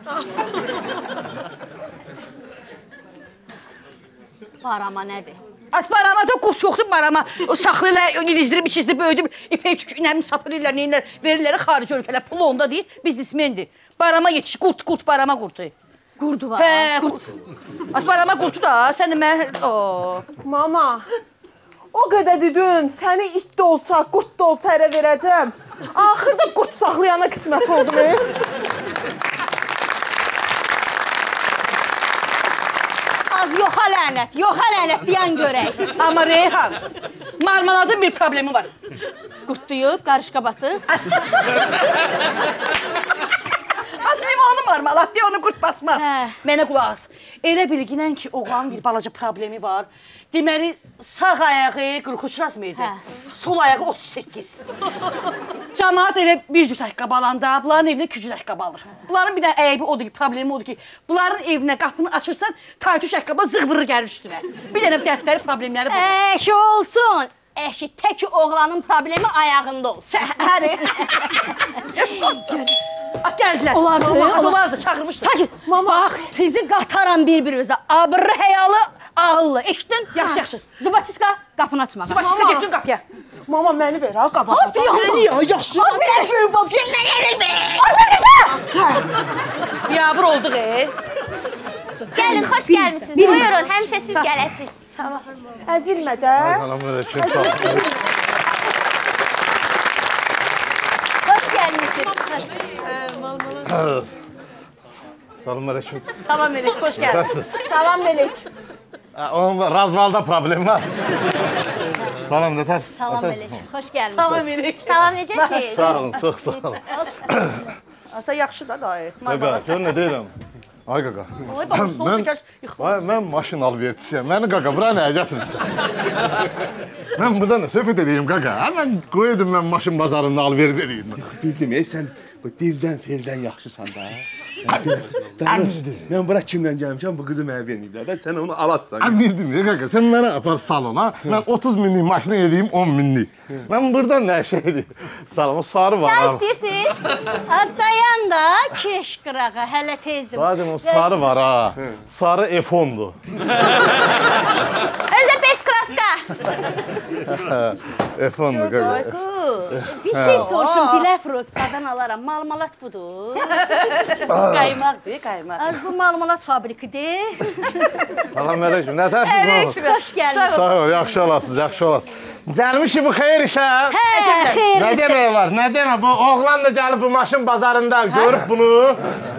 Barama nədir? Az barama da qurt yoxdur barama. O saxlayırlar, ilizdirib, içizdirib, böyüdüb, ipək tükünəmi sapırırlar, neyinlər, verirlər xarici ölkələr. Pulu onda deyil, biznismendir. Barama yetiş, qurt, qurt, barama qurtu. Qurdu var. Hə, qurt. Az barama qurtu da, sən də mən... Mama, o qədər dedin, səni it də olsa, qurt da olsa ərə verəcəm. Axırda qurt saxlayana qismət oldu mu? Az yoxa lənət, yoxa lənət deyən görək. Amma Reyhan, marmaladın bir problemi var. Qurtlayıb, qarışqa basıb. Az, az limonu marmalad deyə onu qurt basmaz. Hə. Mənə qulaq as. Elə bilginən ki, oğlanın bir balaca problemi var. Deməli, sağ ayağı qırx üç razmerdə, sol ayağı otuz səkkiz. Camaat elə bir cüt ayaqqabı alanda, bunların evinə iki cüt ayaqqabı alır. Bunların bir də əybi odur ki, problemi odur ki, bunların evinə qapını açırsan, taytuş ayaqqabı zığ vırır gəlir üstünə. Bir dənə dərdləri, problemləri budur. Əşi olsun. Əşi, tək oğlanın problemi ayağında olsun. Həri. Az gəldilər. Olardı. Az olardı, çağırmışdı. Sakin. Bax, sizi qataram bir-birinizə. Abırlı, həyalı, ağıllı. Eşitdin? Yaxşı, yaxşı. Zubatiska, qapını açmağa. Zubatiska, getdin qapıya. Mama, məni ver, ha, qabağa. Az bir yanma. Məni ya, yaxşı. Az bir yanma. Bak, yenə gəlirdi. Az bir yanma. Biabır olduq, e. Gəlin, xoş gəlmişsiniz. Buyurun, həmişə siz gələsiniz. Əzilmə də. Salam aleyküm. Sağ ol. Xoş gəlmişsiniz. Salam aleyküm. Salam Melek, xoş gəldiniz. Nasılsınız? Salam Melek. Onun Razvalda problem var. Salam Nətər. Salam Elif. Xoş gəlmisiniz. Salam Elif. Salam necəsiniz? Sağ olun, çox sağ olun. Asa yaxşı da dayı. Qaqa, gör nə deyirəm? Ay qaqa. Ay baba, sol çəkər. Vay, mən maşın alverçisiyəm. Məni qaqa bura nəyə gətiribsən? Mən burada nə söhbət edeyim qaqa? Mən qoyaydım mən maşın bazarında alver vereyim. Bildim, ey sən bu dildən, feldən yaxşısan da. Mən bura kimlə gəlmişəm, bu qızı mənə verməyiblər də, sən onu alassan. Bildim, ey qaqa, sən mənə apar salona, mən otuz minlik maşını edeyim on minlik. Mən buradan nə şey edeyim? Salam, o sarı var. Çay istəyirsiniz? Az dayan da, keş qırağa, hələ tezdir. Zaten o sarı var ha, sarı F on'dur. Özə pes kraska. F on'dur qaqa. Qız, bir şey soruşum, bilafroz qadan alaram, malmalat budur. Qaymaqdır, qaymaq. Az bu malmalat fabrikidir. Salam əleykum, nə tərsiz nə olur? Xoş gəldiniz. Sağ ol, yaxşı olasınız, yaxşı olasınız. Gəlmişik bu xeyir işə. Hə, xeyir. Nə demək var, nə demə, bu oğlan da gəlib bu maşın bazarında görüb bunu.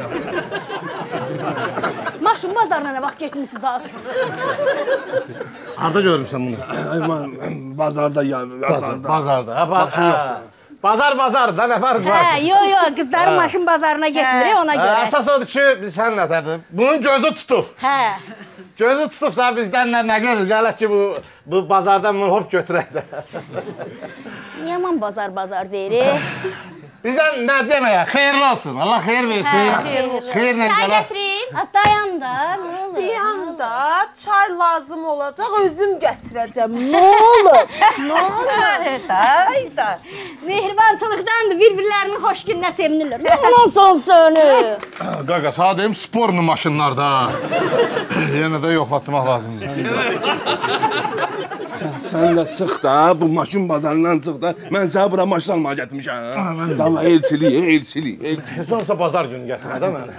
Maşın bazarına nə vaxt getmişsiniz az? Harada görmüşsən bunu? Bazarda ya, Bazarda. Bazarda, ha, bazar. Bazar, bazar da nə farq var? Hə, yo, yo, qızların maşın bazarına getmirik ona görə. Əsas odur ki, biz sən nətərdir? Bunun gözü tutub. Hə. Gözü tutubsa bizdən nə gəlir? Gələk ki, bu bu bazardan bunu hop götürək də. Yaman bazar bazar deyirik. Bizdən nə deməyə? Xeyirli olsun. Allah xeyir versin. Xeyirlə Çay gələ. gətireyim. Az dayan da, nə olur? Dayan da, çay lazım olacaq, özüm gətirəcəm. Nə olur? Nə olur? Day da. Mehribançılıqdandır, bir-birlərinin xoş gününə sevinirlər. Ondan son sönü. Qaqa, sağ deyim, sporlu maşınlarda. Yenə də yoxlatmaq lazımdır. Sən, sən də çıx da, bu maşın bazarından çıx da, mən sənə bura maşın almağa getmişəm. Tamam, elçilik, elçilik, elçilik. Sonrasa bazar günü gətirmə də mənə.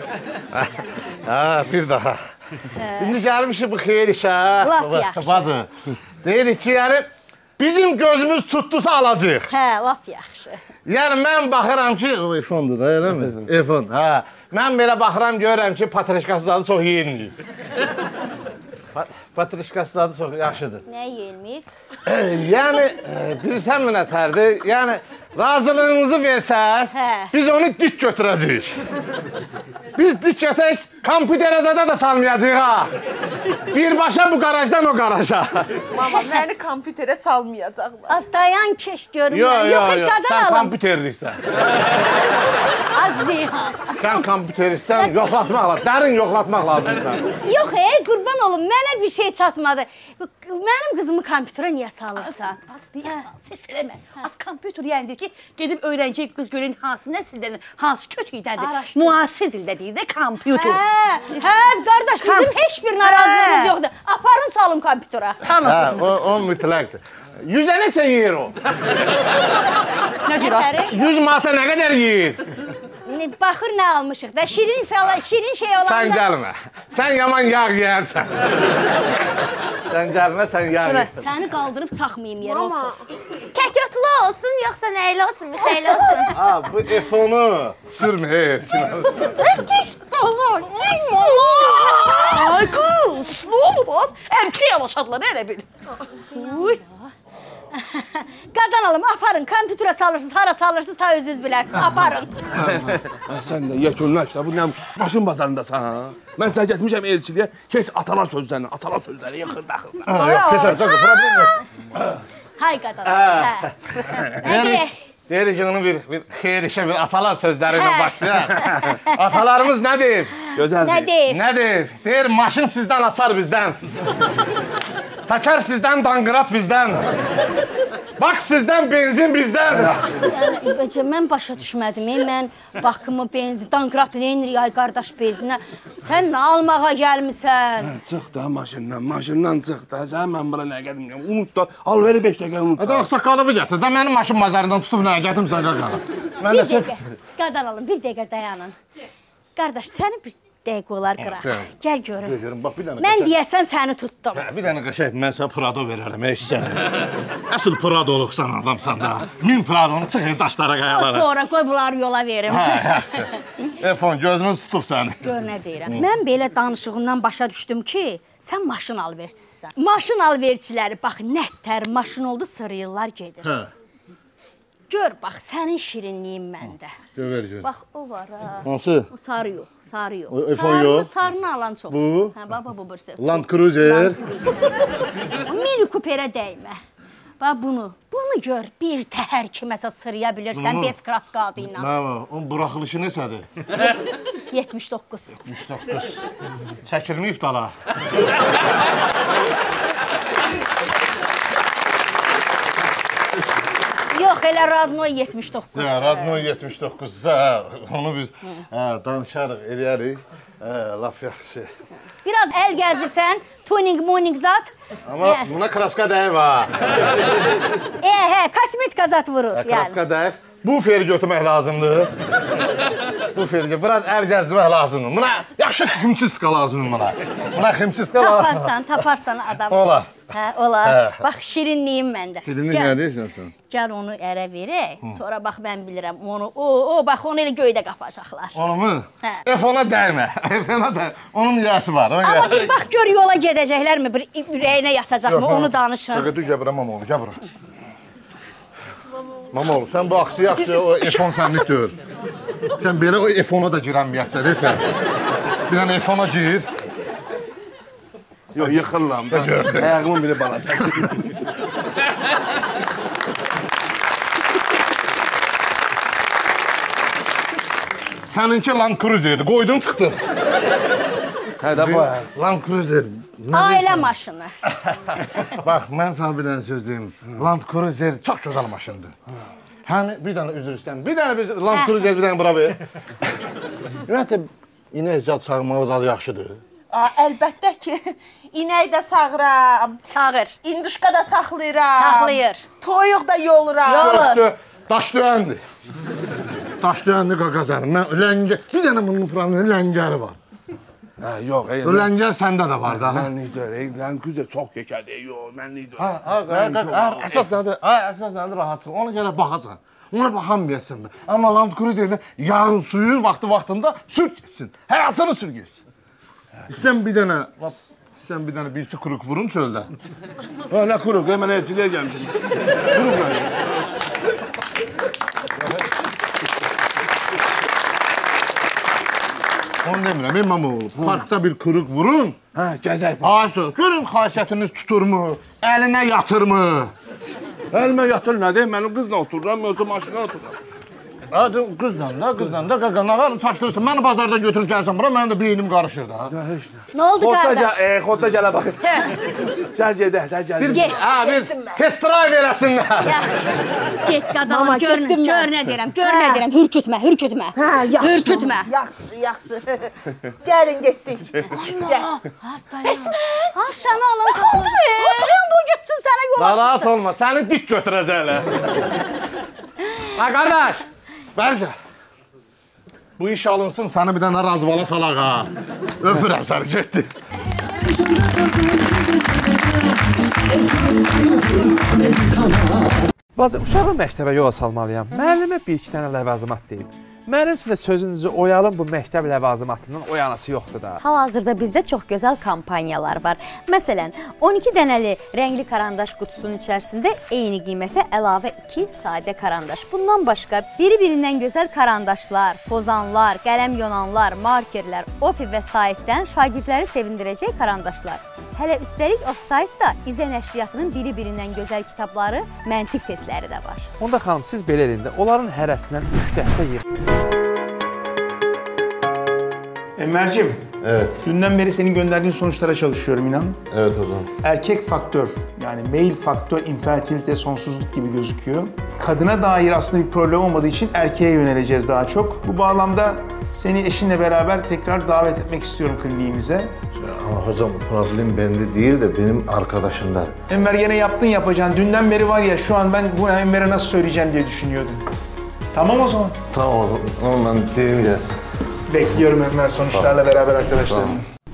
Hə, bir daha. İndi gəlmişik bu xeyir işə. Laf yaxşı. Bacı, deyirik ki, yəni, bizim gözümüz tutdusa alacaq. Hə, laf yaxşı. Yəni, mən baxıram ki, o F on'dur da, elə mi? F on, hə. Mən belə baxıram, görürəm ki, patrişkası zadı çox yeyinliyib. Patrişkası zadı çox yaxşıdır. Nə yeyilməyib? Yəni, bilsən mi nətərdir? Yəni, razılığınızı versəz, biz onu dik götürəcəyik. Biz dik götürək, kompüterə zada da salmayacaq ha. Birbaşa bu qarajdan o qaraja. Mama, məni kompüterə salmayacaqlar. Az dayan, keş görmür. Yox, yox, yox, sən kompüterliksən. Az Reyhan. Sən kompüterliksən, yoxlatmaq lazım, dərin yoxlatmaq lazımdır. Yox, ey, qurban olum, mənə bir şey çatmadı. Mənim qızımı kompüterə niyə salırsan? Az Reyhan, ses eləmə. Az kompüter yənidir ki, gedib öyrənəcək qız görün hansı nəsildən, hansı kötüydədir. Müasir dildə deyir də kompüter. Hə, hə, qardaş, bizim heç bir narazılığımız yoxdur. Aparın salın kompüterə. Hə, o mütləqdir. Yüzə neçə yiyir o? Nə deyir? Yüz mata nə qədər yiyir? Baxır nə almışıq da, şirin falan, şirin şey olanda... Sən gəlmə, sən yaman yağ yiyərsən. Sən gəlmə, sən yağ yiyərsən. Səni qaldırıb çaxmayayım yerə otur. Kəkotlu olsun, yoxsa nəyli olsun, müsəyli olsun. Ha, bu F on'u sürmə, heç. Ay qız, nə olub az? Erkək alaşadılar, elə bil. Uy. Qadan alım, aparın, kompüterə salırsınız, hara salırsınız, ta özünüz bilərsiniz, aparın. Sən də yekunlaş da, bu nə maşın bazarındasan ha? Mən sənə getmişəm elçiliyə, keç atalar sözlərini, atalar sözlərini yıxır, daxır. Yox, keçər, qaqa, problem yox. Hay qadan alım, hə. Nədir? Deyirik ki, onu bir xeyir işə, bir atalar sözləri ilə başlayaq. Atalarımız nə deyib? Gözəldir. Nə deyib? Nə deyib? Deyir, maşın sizdən açar bizdən. Təkər sizdən, danqırat bizdən. Bak sizdən, benzin bizdən. Yəni, mən başa düşmədim, mən baxımı, benzin, danqıratı neyinirik, ay qardaş benzinə. Sən nə almağa gəlmisən? Çıx da maşından, maşından çıx da. Sən mən bura nə qədim, unut da, al veri beş dəqiqə unut da. Hadi ağsaqqalıvı gətir də, mənim maşın bazarından tutub nəyə gətirmişsən qaqağa. Bir dəqiqə, qadan alın, bir dəqiqə dayanın. Qardaş, səni bir Deqolar qıraq. Gəl görün. Görüm, bax bir dənə. Mən deyəsən səni tutdum. Hə, bir dənə qəşəng, mən sənə Prado verərəm, eşsən. Əsl Pradoluqsan adamsan da. Min Pradonu çıxın daşlara, qayalara. Sonra qoy bunları yola verim. Hə, yaxşı. Efon, gözümüz tutub səni. Gör nə deyirəm. Mən belə danışığından başa düşdüm ki, sən maşın alverçisisən. Maşın alverçiləri, bax, nətər maşın oldu, sırıyırlar gedir. Hə. Gör, bax, sənin şirinliyin məndə. Gör, gör. Bax, o var ha. Hansı? O sarı yox, sarı yox. O iPhone yox. Sarını alan çox. Bu? Hə, bax, bu birisi. Land Cruiser. Mini Cooper'ə dəymə. Bax, bunu, bunu gör, bir təhər kiməsə sırıya bilirsən, bez kraska adı ilə. Nə var? Onun buraxılışı neçədir? yetmiş doqquz. yetmiş doqquz. Çəkilməyib dala. Yox, elə Radno yetmiş doqquz. Hə, Radno yetmiş doqquz. Hə, onu biz danışarıq, eləyərik. Laf yaxşı. Biraz əl gəzdirsən, tuning, moning zat. Amma buna kraska dəyib ha. E, hə, kosmetika zat vurur. Kraska dəyib. Bu feri götürmək lazımdır. Bu feri götürmək. Biraz əl gəzdirmək lazımdır. Buna yaxşı ximçistika lazımdır buna. Buna ximçistika lazımdır. Taparsan, taparsan adam. Olar. Hə, olar. Bax, şirinliyim məndə. Şirinlik nə deyirsən? Gəl onu ərə verək. Sonra bax, mən bilirəm onu. O, o, bax, onu elə göydə qapacaqlar. Onu mu? Hə. F-ona dəymə. F-ona dəymə. Onun yəsi var. Amma bir bax, gör yola gedəcəklərmi, bir ürəyinə yatacaqmı, onu danışın. Dur, gəl bura, Mamoğlu, gəl bura. Mamoğlu, sən bu axsı yaxşı, o F-on sənlik deyil. Sən belə o F-ona da girənməyəsən, desən. Bir dənə F-ona gir. Yox, yıxırlam da. Ayağımın biri balaca. Səninki Land Cruiser'di, qoydun çıxdı. Hə də bu. Land Cruiser. Ailə maşını. Bax, mən sana bir dənə söz deyim. Land Cruiser çox gözəl maşındır. Hani bir dənə üzr istəyəm. Bir dənə biz Land Cruiser bir dənə bura ver. Ümumiyyətlə, inək zat sağmağı zadı yaxşıdır. Əlbəttə ki, inək də sağıram. Sağır. İnduşka da saxlayıram. Saxlayır. Toyuq da yoluram. Yolur. Daş döyəndir. Daş döyəndir qaqazanım. Mən ləngər, bir dənə bunun problemi ləngəri var. Hə, yox. O ləngər səndə də var da. Mənlik deyil, Land Cruiser çox yekədir, yox, mənlik deyil. Ha, ha, əsas nədir? Əsas nədir rahatsın, ona görə baxasan. Ona baxanmayasın. Amma Land Cruiser'də yağın suyun vaxtı-vaxtında sür geçsin. Həyatını sür geçsin. Sən bir dənə, sən bir dənə bir-iki kuruq vurun çöldə. Ha, nə kuruq, mən elçiliyə gəlmişim. Kuruq mən. Onu demirəm, İmam oğlu. Parkda bir kuruq vurun. Hə, gəzək. Ayşə, görün xasiyyətiniz tuturmu? Əlinə yatırmı? Əlimə yatır nədir? Mənim qızla otururam, yoxsa maşına otururam. Hadi qızla da, qızla da, qaqanağarım, çaşdırırsın. Məni bazardan götürüb gəlsən bura, mənim də beynim qarışır da. Nə oldu qardaş? Xodda gələ baxın. Gəl gedək, də gəl. Get. Hə, bir test drive eləsinlər. Get qadağım, gör nə deyirəm, gör nə deyirəm. Hürkütmə, hürkütmə. Hə, yaxşı. Hürkütmə. Yaxşı, yaxşı. Gəlin getdik. Əsmən. Ha, səni alan qaldır. Hastayanda o getsin sənə yola. Narahat olma, səni dik götürəcəklər. Ha, qardaş. Bərcə, bu iş alınsın, səni bir dənə razvala salaq ha. Öpürəm səni, getdi. Bacı, uşağı məktəbə yola salmalıyam. Müəllimə bir-iki dənə ləvazimat deyib. Mənim üçün də sözünüzü oyalım, bu məktəb ləvazimatının oyanası yoxdur da. Hal-hazırda bizdə çox gözəl kampanyalar var. Məsələn, on iki dənəli rəngli karandaş qutusunun içərisində eyni qiymətə əlavə iki sadə karandaş. Bundan başqa biri-birindən gözəl karandaşlar, pozanlar, qələm yonanlar, markerlər, ofi və saitdən şagirdləri sevindirəcək karandaşlar. Hələ üstəlik Offside-da İzə nəşriyyatının biri-birindən gözəl kitabları, məntiq testləri də var. Onda xanım, siz belə elində onların hərəsindən üç dəstə yığın. Enver'cim, evet. Dünden beri senin gönderdiğin sonuçlara çalışıyorum inan. Evet hocam. Erkek faktör, yani male faktör, infertilite, sonsuzluk gibi gözüküyor. Kadına dair aslında bir problem olmadığı için erkeğe yöneleceğiz daha çok. Bu bağlamda seni eşinle beraber tekrar davet etmek istiyorum kliniğimize. Ama hocam problem bende değil de benim arkadaşımda. Enver gene yaptın yapacağın. Dünden beri var ya şu an ben bu Enver'e nasıl söyleyeceğim diye düşünüyordum. Tamam o zaman. Tamam o zaman ben diyeyim gelsin. Bekliyorum Enver sonuçlarla beraber arkadaşlarım.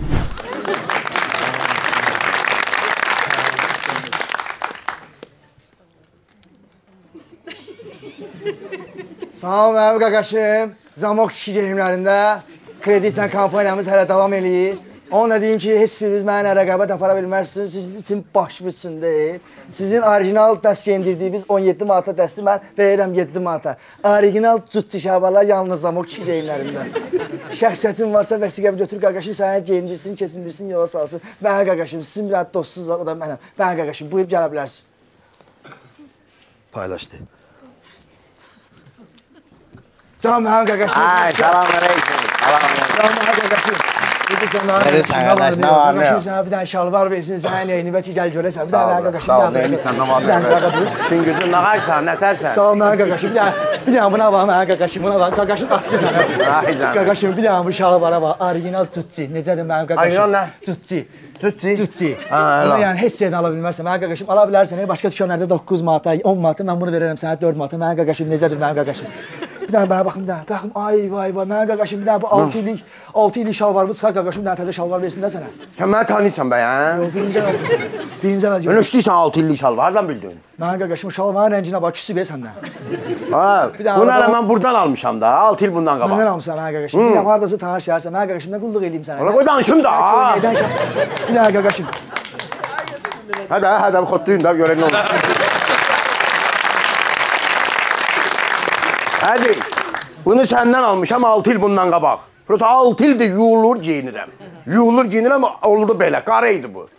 Sağ ol mənim qaqaşım. Zamok kişi geyimlərində kreditlə kampaniyamız hələ davam eləyir. Onunla deyim ki, heç biriniz mənə rəqabət apara bilmərsiniz. Sizin için baş bitsin deyil. Sizin orijinal dəst geyindirdiyiniz on yeddi manata dəsti mən verirəm yeddi manata. Orijinal cütçü şabalar yalnız Zamok kişi geyimlərində. Şəxsiyyətin varsa vəsiqə götür qaqaşım, səni geyindirsin, kesindirsin, yola salsın. Mənə qaqaşım, sizin bir dənə dostunuz var, o da mənəm. Mənə qaqaşım, buyub gələ bilərsin. Paylaşdı. Canım mənim qaqaşım. Ay, salam aleyküm. Salam aleyküm. Canım mənim qaqaşım. Nədir sən qardaş, nə var, nə yox? Sənə bir dənə şalvar versin, sənə neyini və ki, gəl görəsən. Bir dənə mənim qaqaşım. Sağ ol, neylisən, nə var, nə var. İşin gücün nağaysan, nətərsən? Sağ ol, mənim qaqaşım. Bir dənə buna bax, mənim qaqaşım, buna bax. Qaqaşım atdı sənə. Ay canım. Qaqaşım, bir dənə bu şalvara bax. Orijinal tutsi. Necədir mənim qaqaşım? Orijinal nə? Tutsi. Tutsi? Tutsi. Ha, elə. Yəni, heç yerdən ala bilmərsən. Mənim qaqaşım, ala bilərsən. Başqa dükkanlarda doqquz manata, on manata, mən bunu verərəm sənə dörd manata. Mənim qaqaşım, necədir mənim qaqaşım? Bir dənə mənə baxın, bir dənə. Baxın, ay vay vay, mənə qaqaşım, bir dənə bu altı illik, altı illik şalvarımı çıxar qaqaşım, bir dənə təzə şalvar versin də sənə. Sən məni tanıyırsan bə, hə? Yox, birinci əvəl. Birinci əvəl yox. Mən öşlüysən altı illik şalvar, hardan bildin? Mənə qaqaşım, şalvarın rənginə bax, küsü ver səndən. Ha, bunu hələ mən buradan almışam da, altı il bundan qabaq. Məndən almışsan mənə qaqaşım. Bir dənə haradası tanış yersən, mənə qaqaşım, nə qulluq eləyim sənə. Ola qoy danışım da. Bir dənə qaqaşım. Hədə, hədə, xotduyun da, görək nə olur. Hədi. Bunu səndən almışam altı il bundan qabaq. Prosta altı ildir yuyulur giyinirəm. Yuyulur giyinirəm, oldu belə, qara idi bu.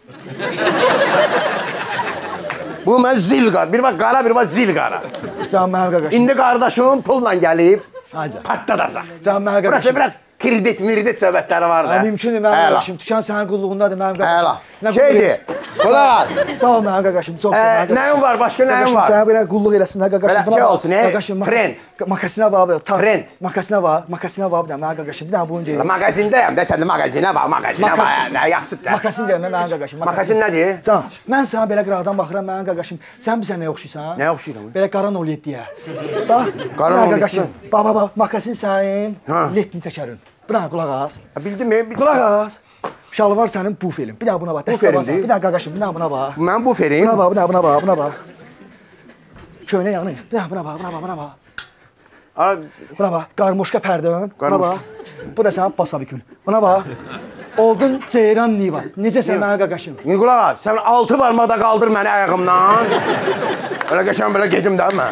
Bu mən zil qara, bir var qara, bir var zil qara. Can mənim qaqaşım. İndi qardaşımın pulla gəlib, Hacı. partladacaq. Can mənim qaqaşım. Burası biraz kredit, mirdit söhbətləri var da. Mümkündür mənim qaqaşım, tükan sənin qulluğundadır mənim qaqaşım. Əla. Şeydir, qulaq al. Sağ ol mənim qaqaşım, çox sağ ol. Nəyin var, başqa nəyin var? Sənə belə qulluq eləsinlər qaqaşım. Belə şey olsun, e? Trend. Makasinə var, trend. Makasinə var, makasinə var bir dənə mənim qaqaşım. Bir dənə bunu deyim. Mağazindəyəm də, sən də mağazinə var, mağazinə var. Nə yaxşıdır da. Makasin deyirəm mənim qaqaşım. Makasin nədir? Can, mən sənə belə qıraqdan baxıram mənim qaqaşım. Sən bilsən nəyə oxşuyursan? Nəyə oxşuyuram? Belə qaran ol yetdiyə. Bax, qaran ol qaqaşım. Bax, bax, bax, makasin sənin, letni təkərin. Bir dənə qulaq as. Bildim mi? Qulaq as. Şalvar sənin buferin. Bir dənə buna bax. Buferin deyil. Bir dənə qaqaşım, bir dənə buna bax. Mən buferin. Buna bax, bir dənə buna bax, buna bax. Köynə yanı. Bir dənə buna bax, buna bax, buna bax. Buna bax, qarmoşka pərdön. Buna bax. Bu da sənin basabikün. Buna bax. Oldun Ceyran Niva. Necəsən mənim qaqaşım? İndi qulaq as. Sən altı barmaqda qaldır məni ayağımdan. Elə qəşən belə gedim də mən.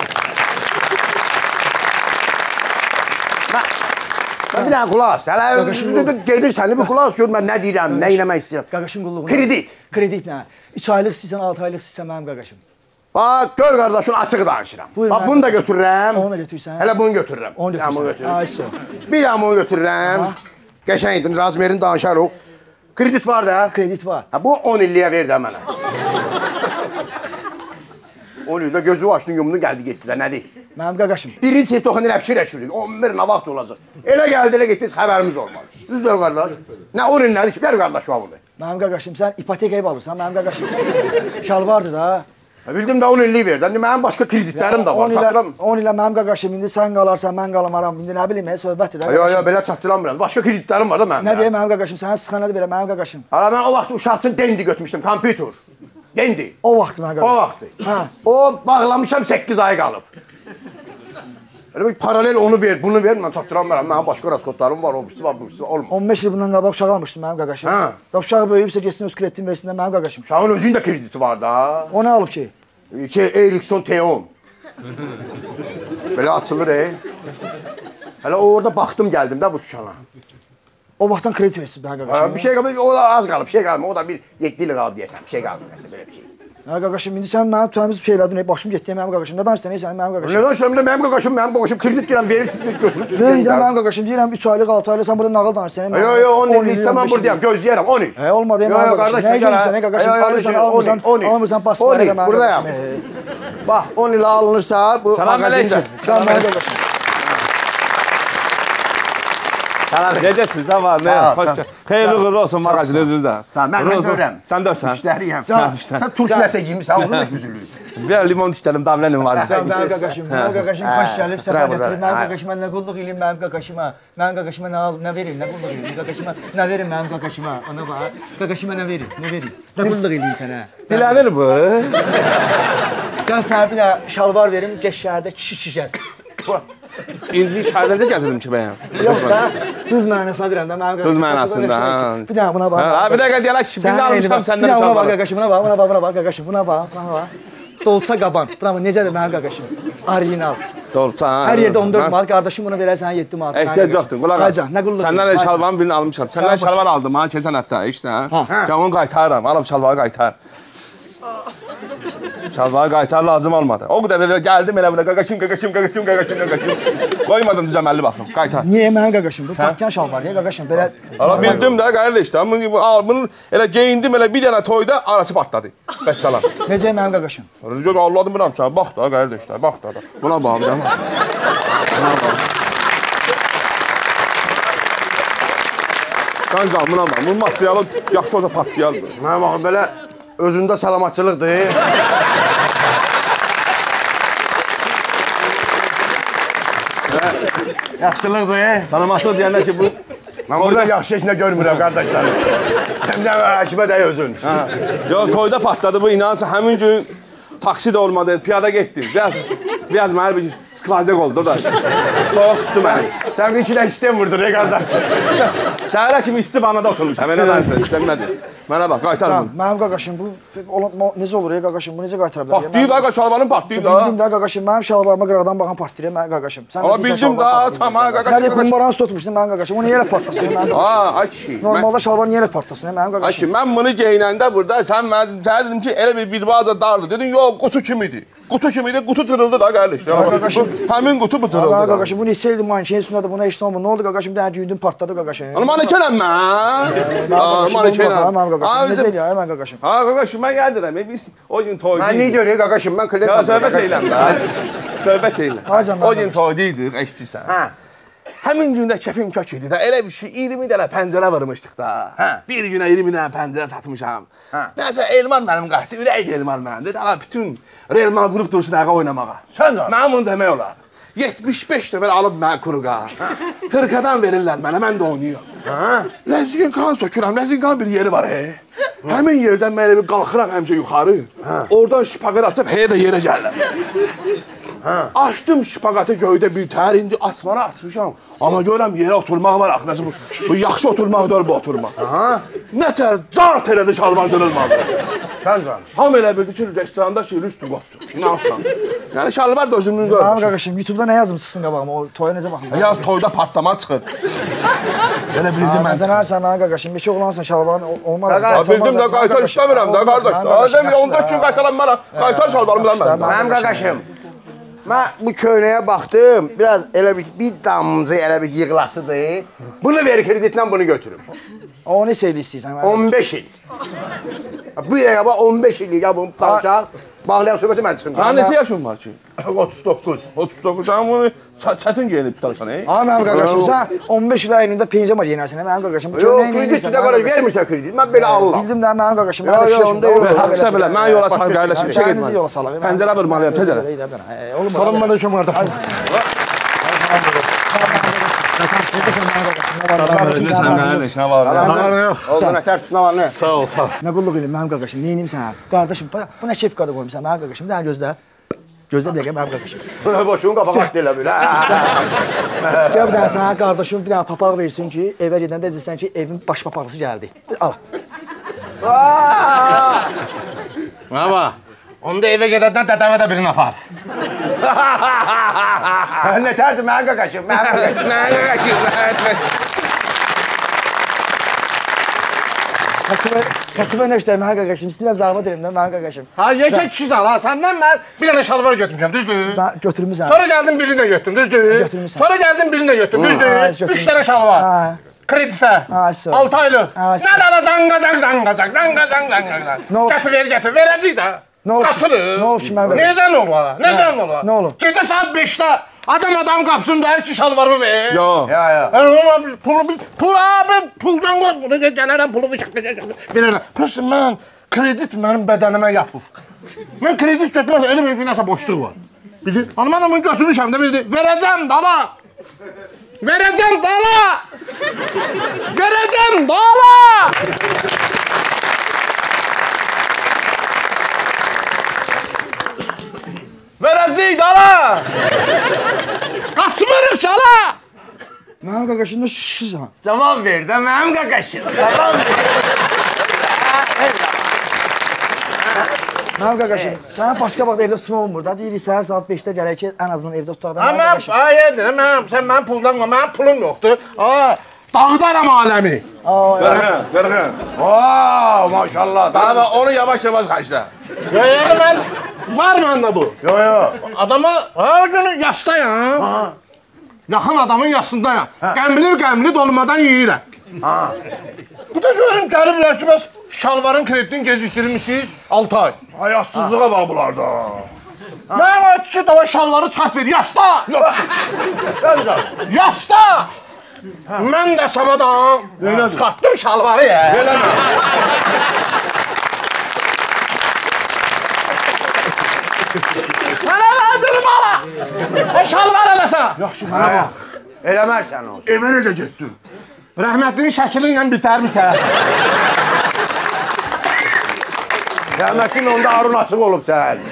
Mən bir dənə qulaq as. Hələ gedirsən, bir qulaq as gör mən nə deyirəm, nə eləmək istəyirəm. Qaqaşım qulluğuna. Kredit. Kredit nə? üç aylıq istəyirsən, altı aylıq istəyirsən mənim qaqaşım. Bax, gör qardaşın açıq danışıram. Bax, bunu da götürürəm. Onu da götürürsən. Hələ bunu götürürəm. Onu götürürsən. Ay, sağ ol. Bir dənə bunu götürürəm. Qəşəng idin, razmerin danışarıq. Kredit var da? Kredit var. Bu on illiyə ver də mənə. on ildə gözü açdın, yumdun, gəldi, getdi də, nədir? Mənim qaqaşım. Birinci sif toxunu ilə fikir əşirik, on bir nə vaxt olacaq. Elə gəldi, elə getdiniz, xəbərimiz olmalı. Düzdür, qardaş? Nə on il nədir ki, ver qardaş var bunu. Mənim qaqaşım, sən ipotekayı alırsan, mənim qaqaşım. Şalvardır da. Bildim də on illik ver, mənim başqa kreditlərim də var, çatdıram. on ilə mənim qaqaşım, indi sən qalarsan, mən qalamaram, indi nə bilim, söhbətdir də. Yox, yox, belə çatdıramıram, başqa kreditlərim var da mənim. Nə deyək mənim qaqaşım, sənə sıxanadır belə mənim qaqaşım. Hala, mən o vaxt uşaq üçün Dendi götürmüşdüm, kompüter. Dendi. O vaxt mənim qaqaşım. O vaxtı. O bağlamışam səkkiz ay qalıb. Elə bir paralel onu ver, bunu ver, mən çatdıramıram. Mənim başqa rasxodlarım var, o birisi var, bu birisi olmur. on beş il bundan qabaq uşaq almışdım mənim qaqaşım. Uşaq böyüyübsə getsin öz kreditini versin də mənim qaqaşım. Uşağın özünün də krediti var da. O nə alıb ki? Şey, Ericsson T on. Belə açılır, ey. Hələ orada baxdım, gəldim də bu dükana. O vaxtdan kredit versin mənim qaqaşım. Bir şey qalıb, o da az qalıb, bir şey qalıb. O da bir yeddi il qalıb deyəsən, bir şey qalıb, nəsə belə bir şey. Hə qaqaşım, indi sən mənim təmiz bir şey elədin, başım getdi mənim qaqaşım. Nə danışsan, sən mənim qaqaşım? Nə danışıram, mənim qaqaşım, mənim qaqaşım kredit deyirəm, verirsiniz, götürüb. Verdə mənim qaqaşım, deyirəm üç aylıq, altı aylıq, sən burada nağıl danışsan. Yox, yox, on illik, sən mən buradayam, gözləyərəm, on il. Hə, olmadı, mənim qaqaşım. Nə gəlirsən, nə qaqaşım, alırsan, almırsan, almırsan, basmalara da mənim buradayam. Bax, on il alınırsa, bu Salam əleykum. Sən mənim qaqaşım. Necəsiniz? Nə var? Nə? Xeyirli uğurlu olsun mağazin özünüzdə. Mən görürəm. Sən dörsən. Müştəriyəm. Sən turş nəsə giymişsən, uzun iş büzülüyü. Bir limon istədim, davlənim var. Mənim qaqaşım, mənim qaqaşım xoş gəlib, səfər gətirir. Mənim qaqaşıma nə qulluq eləyim, mənim qaqaşıma. Mənim qaqaşıma nə al, nə verim, nə qulluq eləyim. Qaqaşıma nə verim mənim qaqaşıma. Ona bax. Qaqaşıma nə verim, nə verim. Nə qulluq eləyim sənə. Dilənir bu. Gəl sənə bir də şalvar verim, gəç şəhərdə kişi kişi gəz. İndi şəhərlərdə gəzirdim ki bəyəm. Yox da, dız mənasına deyirəm də mənim qaqaşım. Dız mənasında. Bir dənə buna bax. Ha, bir dəqiqə deyək, şimdi almışam səndən bir şalvarı. buna bax qaqaşım, buna bax, buna bax, buna bax qaqaşım, buna bax, buna bax. Dolça qaban. Buna bax, necədir mənim qaqaşım? Orijinal. Dolça. Hər yerdə on dörd manat, qardaşım buna verər sənə yeddi manat. Ehtiyac yoxdur, qulaq as. Nə qulluq? Səndən şalvarın birini almışam. Səndən şalvar aldım ha, keçən həftə, işdə. Onu qaytarıram, alıb şalvarı qaytar. Şalvarı qaytar lazım olmadı. O qədər belə gəldim elə belə qaqaşım, qaqaşım, qaqaşım, qaqaşım, qaqaşım. Qoymadım düzəməlli baxım, qaytar. Niyə mənim qaqaşım? Bu patkan şalvar, niyə qaqaşım? Belə... Ala bildim də, qardaş da. Bunu elə geyindim, elə bir dənə toyda arası partladı. Vəssalam. Necə mənim qaqaşım? Necə Allah'ım biləm sən, bax da, qardaş da, bax da. Buna bax, buna bax. Buna bax. Sən can, buna bax. Bunun materialı yaxşı olsa patlayaldır. Mənə baxın, belə özündə salamatçılıqdır. Yaxşılıqdır. Salamatçılıq deyəndə ki, bu... Mən burada yaxşı heç nə görmürəm, qardaşlarım. Həm də həkimə dəy özün. Yox, toyda patladı bu, inanırsa həmin gün taksi də olmadı, piyada getdim. Biraz, biraz mənə bir skvazlik oldu da. Soğuk tutdu məni. Sən bir iki də sistem vurdur, ey qardaş. Səhərə kimi isti vanada oturmuşam, elə danışır, istəmədi. Mənə bax, qaytar bunu. Mənim qaqaşım, bu necə olur, ey qaqaşım, bu necə qaytara bilər? Patlayıb da, şalvarın patlayıb da. Bildim də, qaqaşım, mənim şalvarıma qıraqdan baxan partlayır, mənim qaqaşım. Ama bildim da, tamam, qaqaşım. Sən də kumbaranı tutmuşdun, mənim qaqaşım, o niyə elə partlasın, mənim qaqaşım? Aa, ay kişi. Normalda şalvar niyə elə partlasın, mənim qaqaşım? Ay kişi, mən bunu geyinəndə burada, sən mənə dedim ki, elə bir bir baza dardı. Dedin, yox, qutu kimidir. Qutu kimidir, qutu cırıldı da, qardaşlar. Həmin qutu bu cırıldı. Mənim qaqaşım, bu neçə ildir mankenin üstündədir, buna heç nə olmur. Nə oldu qaqaşım, bir dənə düyündün partladı qaqaşım. Ana mankenəm mən. Mankenəm. Mən qaqaşım. Ha, qaqaşım, mən gəldirəm. Biz o gün toydayıq. Mən niyə görək, qaqaşım, mən klient aldım. Söhbət eyləm da. Söhbət eyləm. O gün toydayıq, eşitirsən. Həmin gündə kefim kök idi də, elə bir şey, iyirmi dənə pəncərə vırmışdıq da. Bir günə iyirmi dənə pəncərə satmışam. Nəsə, Elman mənim qayıtdı, ürək Elman mənim. Dedi, ağa, bütün Elman qrup dursun əqa oynamağa. Sən də? Mənim bunu demək olar. yetmiş beş dəfə alıb mən kuruqa. Tırkadan verirlər mənə, mən də oynayıram. Ləzgin kan sökürəm, ləzgin kan bir yeri var, he. Həmin yerdən mən bir qalxıram həmcə yuxarı. Oradan şipaqır açıb, he də yerə gəlirəm. Açdım şipaqatı göydə bir tər, indi açmana açmışam. Amma görəm yerə oturmaq var, axı, bu, bu yaxşı oturmaq da bu oturmaq. Nə tər, cart elədi şalvar dönülmazdı. Sən can. Ham elə bildi ki, restoranda şey rüstü qopdu. İnansan. Yəni şalvar da özümünü görmüşüm. Mənim qaqaşım, YouTube'da nə yazım çıxsın qabağıma, o toya necə baxım? Yaz toyda patlama çıxır. Elə birinci mən çıxır. Sən mənim qaqaşım, beşi oğlansan şalvarın olmaz. Bildim də qaytar istəmirəm də, qardaş. on dörd gün qaytaram mənə, qaytar şalvarımı da mən. Mənim qaqaşım. Mən bu köynəyə baxdım, biraz elə bir, bir damcı elə bir yığlasıdır. Bunu ver kreditlə bunu götürüm. O neçə il istəyirsən? on beş il. Bu dəqiqə bax, on beş illik ya bunu danacaq. Bağlayan söhbəti mən çıxım. Ha, neçə yaşın var ki? otuz doqquz. otuz doqquz, sən bunu çətin geyinib tutarsan, ey? Ha, mənim qaqaşım, sən on beş il əynində pencama geyinərsən, mənim qaqaşım. Yox, kredit də qardaş, vermirsən kredit, mən belə alıram. Bildim də, mənim qaqaşım. Yox, yox, onda yox. Haqsa belə, mən yola sal qardaşım, bir şey getməm. Pəncərə vurmalıyam, tezələ. Salam aleyküm qardaşım. Oldu, nətər üstünə var, nə? Sağ ol, sağ ol. Nə qulluq edin, mənim qaqaşım, neyiniyim sənə? Qardaşım, bu nə kepkada qoymuşsan, mənim qaqaşım, bir dənə gözlə. Gözlə dəqiqə, mənim qaqaşım. Boşluğun qapağı atdı elə belə. Gəl bir dənə sənə qardaşım bir dənə papaq versin ki, evə gedəndə dedirsən ki, evin baş papaqlısı gəldi. Al. Baba, onda evə gedədən dədəvə də birini apar. Nətərdir mənim qaqaşım, mənim qaqaşım, mənim qaqaşım. Xətibə nə işlər, mənim qaqaşım, istəyirəm zarvat elim də, mənim qaqaşım. Ha, yekə kişisən ha, səndən mən bir dənə şalvar götürmüşəm, düzdür? Götürmüsən. Sonra gəldim birini də götürdüm, düzdür? Götürmüşsən. Sonra gəldim birini də götürdüm, düzdür? Üç dənə şalvar. Kreditə, altı aylıq. Nə dana zanga zang zanga zang zanga zang zanga zang. Gətir, ver, gətir, verəcək də. Nə olub? Qaçılır. Nə olub ki, mən Necə nə olar? Necə nə olar? Nə olub? Gecə saat beşdə adam adam qapısında hər iki şalvarı ver. Yo. Ya, ya. Biz pulu, biz pul abi, puldan qoy, gələrəm pulu verərəm. Plus mən, kredit mənim bədənimə yapıb. Mən kredit götürməsəm, elə bir nəsə boşluq var. Bildir? Hanım mən bunu götürmüşəm də bildir. Verəcəm dala. Verəcəm dala. Verəcəm dala. Verəcəyik dala! Qaçmırıq çala! Mənim qaqaşımda şişirsən. Cavab ver də mənim qaqaşım. Cavab ver. Mənim qaqaşım, sənin başqa vaxt evdə tutma olmur da. Deyirik, səhər saat beşdə gələk ki, ən azından evdə tutaq da. Mənim qaqaşım. Hayırdır, sən mənim puldan qoy, mənim pulum yoxdur. Dağıdaram aləmi. Verən, verən. Vaa, maşallah. Daha onu yavaş-yavaş xərclə. Yəni mən, var məndə bu. Yo, yo. Adamı, ha, o günü yastayam. Yaxın adamın yastındayam. Qəmli qəmli dolmadan yeyirəm. Bu da görüm, gəliblər ki, bəs şalvarın kreditini gecikdirmişsiniz altı ay. Hayatsızlığa var bunlarda. Mən o ki, dava şalvarı çat ver, yasta! Yasta! Mən də samadan çıxartdım şalvarı ya. Sənə verdim ala! O şalvar eləsən! Yaxşı, mənə bax. Eləmərsən olsun. Evə necə getdin? Rəhmətlinin şəkili ilə bitər bitər. Rəhmətlin onda arun açıq olub sən.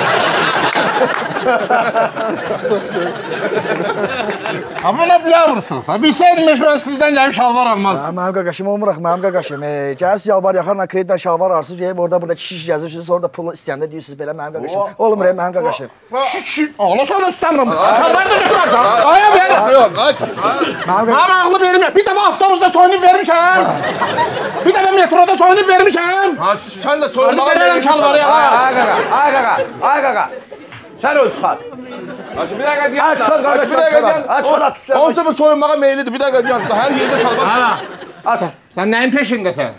Amma nə biləmirsiniz? Bilsəydiniz, mən sizdən gəlib şalvar almazdım. Mənim qaqaşım olmuraq, mənim qaqaşım. Gəlirsiniz yalvar yaxarla kreditlə şalvar arsınız, gəlib orada burada kişiş gəzirsiniz, sonra da pulu istəyəndə deyirsiniz belə mənim qaqaşım. Olmur, mənim qaqaşım. Kişi, ola sonra istəmirəm. Şalvarı da götürəcəm. Aya ver. Yox, ay. Mənim ağlı verim. Bir dəfə avtobusda soyunub vermişəm. Bir dəfə metroda soyunub vermişəm. Ha, sən də soyunmağa vermişəm. Ay qaqa, ay qaqa, ay qaqa. Sən öl çıxart. Bir dəqiqə deyəm. Ay çıxar qardaş, Bir dəqiqə deyəm. Ay çıxar, at düşsən. Onsuz da soyunmağa meylidir. Bir dəqiqə deyəm. Hər yerdə şalvar çıxar. At. Sən nəyin peşindəsən?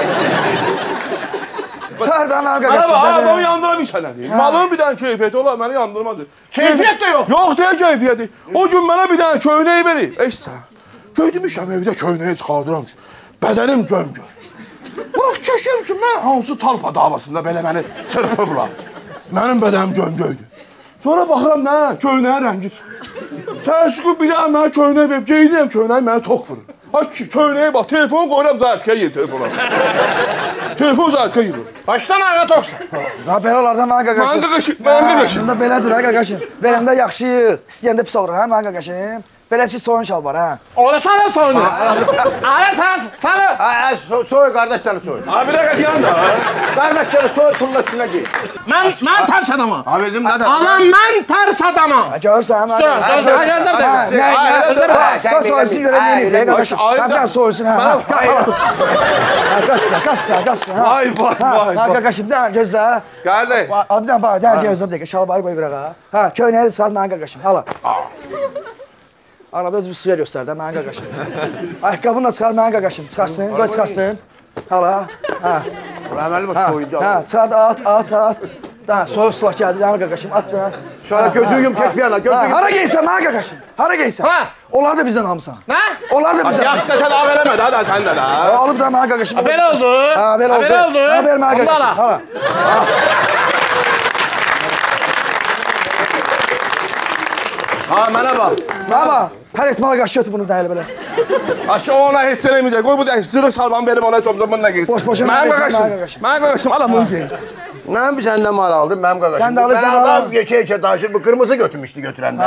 Tutar da mənim Mənə bax, qaqaşım. adamı yandıra bilsən. Malın bir dənə keyfiyyəti olar, məni yandırmaz. Keyfiyyət də yox. Yox deyil keyfiyyəti. O gün mənə bir dənə köynək verib. Eşsən. Göydümüşəm evdə köynəyi çıxardıram ki, bədənim göm-göm. Laf keşim ki, mən hansı talpa davasında belə məni çırpıblar. Mənim bədənim göm-göydür. Sonra baxıram, nə, köynəyin rəngi çıxır. Səhəşqı bir dənə mənə köynək verib, geyinirəm köynəyi mənə tok vurur. Ay ki, köynəyə bax, telefonu qoyuram, zayətkəyə yiyir telefona. Telefon zayətkəyə yiyir. Başdan ayağa toksan. Za belələrdən mənim qaqaşım. Mənim qaqaşım, mənim qaqaşım. Bunda belədir, ha qaqaşım. Verəndə yaxşı, istəyəndə pis olur, ha mənim qaqaşım. Belə ki, soyun şalvar, ha. Ola sana soyunu. Ala sana, sana. Ay, soy qardaş səni soy. Abi bir dəqiqə deyəm də. Qardaş səni soy, tulla üstünə giy. Mən, mən tərs adamam. Abi dedim nə də. Ana, mən tərs adamam. Görürsən, ha Söz, söz, söz, gözüm Ha, də. nə, nə, nə, soyunsun görəm yeniyəcək, qaqaşım. Qaqaşım soyunsun, ha. Qaska, qaska, qaska, ha. Vay, vay, vay. Ha, qaqaşım, bir dənə gözlə. Qardaş. Abi, bir dənə bax, dənə gözlə, bir dəqiqə, şalvarı qoy vıraq, ha. Ha, köynəyi çıxar mənim qaqaşım, hala. Arada öz bir suya göstər də, mənim qaqaşım. Ayaqqabını da çıxar mənim qaqaşım, çıxarsın, qoy çıxarsın. Hala, ha. Rəhməli bax soyundu. Ha, çıxar da at, at, at. Daha soyuq sulaq gəldi, mənim qaqaşım, at da. Sonra gözünü yum, keç bir yana, gözünü yum. Hara geysən mənim qaqaşım, hara geysən? Ha? Onlar da bizdən hamısan. Nə? Onlar da bizdən. Yaxşı da sən av eləmə də, da sən də də. Alıb da mənim qaqaşım. Belə oldu. Ha, belə oldu. Belə oldu. Ha, ver mənim qaqaşım, hala. Ha, mənə bax. Mənə bax, hər ehtimala qarşı götür bunu dəyəli belə. Aşı ona heç eləməyəcək. Qoy bu cırıq şalbanı verib ona çomcam bunu nə geysin. Boş-boşuna Mənim versin, qaqaşım. mənim qaqaşım. Mənim qaqaşım, ala bunu geyin. Mənim bir səndən maraqlıdır, mənim qaqaşım. Sən də alırsan, Mən al. adam yekə-yekə danışır, bu qırmızı götürmüşdü götürəndə.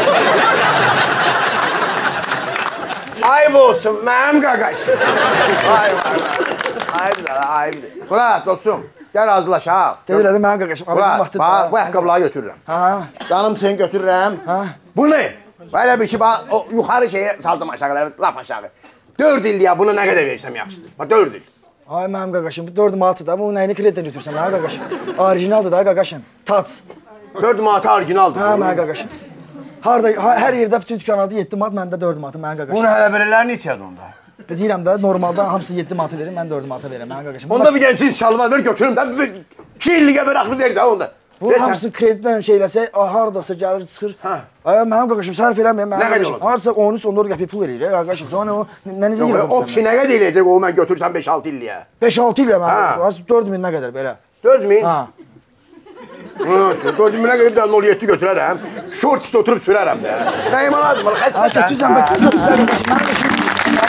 Ayıb olsun, mənim qaqaşım. Ayıb, ayıbdır, ayıbdır. Qulaq, dostum, gəl razılaş, ha. Dedirədim mənim qaqaşım. Qulaq, bax, bu ayaqqabıları götürürəm. Ha. Canım seni götürürəm. Ha. Bu ne? Böyle bir şey, bax, o yuxarı şeye saldım aşağılara, lap aşağı. Dörd il ya, bunu nə qədər versəm yaxşıdır. Bax, dörd il. Ay mənim qaqaşım, bu dörd manatı da, bu nəyini kreditlə götürsən mənim qaqaşım. Orijinaldır da qaqaşım, tac. Dörd manatı orijinaldır. Hə, mənim qaqaşım. Harda, hər yerdə bütün dükanlarda yeddi manat, məndə dörd manatı mənim qaqaşım. Bunu hələ belələr neçədir onda? Deyirəm də, normalda hamısı yeddi manatı verir, mən dörd manata verirəm mənim qaqaşım. Onda bir dənə cins şalvar ver, götürüm də. iki illiyə bıraxıb verdi ha onda. Bunun hamısını kreditlə şey eləsə, hardasa gəlir, çıxır. Ay, mənim qaqaşım sərf eləməyəm. Nə qədər olacaq? Harasa on üç on dörd qəpik pul eləyir, qaqaşım. Sonra o, mən necə yığacam? O ki, nə qədər eləyəcək o, mən götürsəm beş altı illiyə? beş altı illiyə mən götürürüm. dörd min nə qədər belə? dörd min? Ha. dörd minə qədər bir dənə nol yeddi götürərəm. Şortikdə oturub sürərəm də. Nəyimə lazım var, xəstə. Götürsən, bəs götürsən.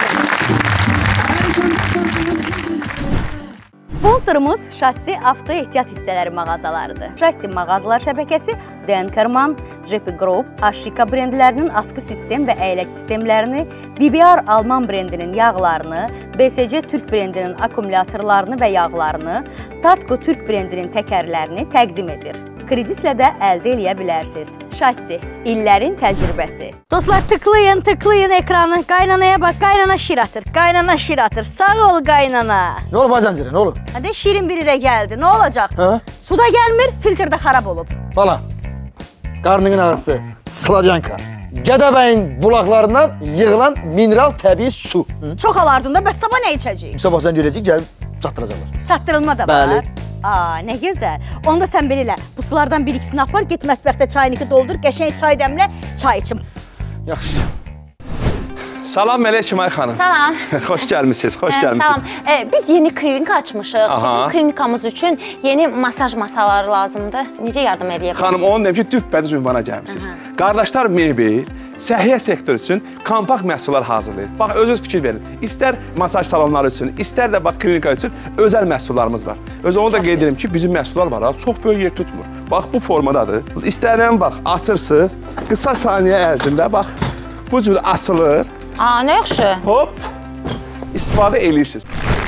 Sponsorumuz Şassi Avto Ehtiyat Hissələri mağazalarıdır. Şassi mağazalar şəbəkəsi Denkerman, J P Group, Ashika brendlərinin askı sistem və əyləc sistemlərini, B B R Alman brendinin yağlarını, B S C Türk brendinin akkumulyatorlarını və yağlarını, Tatco Türk brendinin təkərlərini təqdim edir. Kreditlə də əldə eləyə bilərsiniz. Şassi, illərin təcrübəsi. Dostlar, tıklayın, tıklayın ekranı. Qaynanaya bax, qaynana şir atır. Qaynana şir atır. Sağ ol qaynana. Nə olub Azancırı, nə olub? Hadi şirin biri də gəldi. Nə olacaq? Hə? Suda gəlmir, filtrdə xarab olub. Bala, qarnının ağrısı, Slavyanka. Gədəbəyin bulaqlarından yığılan mineral təbii su. Çox alardın da, bəs sabah nə içəcəyik? Sabahdan görəcək, gəlib çatdıracaqlar. Çatdırılma da var. Bəli. Aa, nə gözəl. Onda sən belə elə, bu sulardan bir ikisini apar, get mətbəxdə çayıniki doldur, qəşəng çay dəmlə, çay içim. Yaxşı. Salam Mələk Şimay xanım. Salam. Xoş gəlmişsiniz, xoş Hə, gəlmişsiniz. Salam. E, biz yeni klinik açmışıq. Aha. Bizim klinikamız üçün yeni masaj masaları lazımdır. Necə yardım edə bilərsiniz? Xanım, onu deyim ki, düppədiz ünvana gəlmişsiniz. Qardaşlar mebel, səhiyyə sektoru üçün kompakt məhsullar hazırlayır. Bax, özünüz fikir verin. İstər masaj salonları üçün, istər də bax, klinika üçün özəl məhsullarımız var. Özü onu da qeyd edim ki, bizim məhsullar var, çox böyük yer tutmur. Bax, bu formadadır. İstərən bax, açırsınız, qısa saniyə ərzində bax, bu cür açılır. Aa, nə yaxşı. Hop, istifadə eləyirsiniz.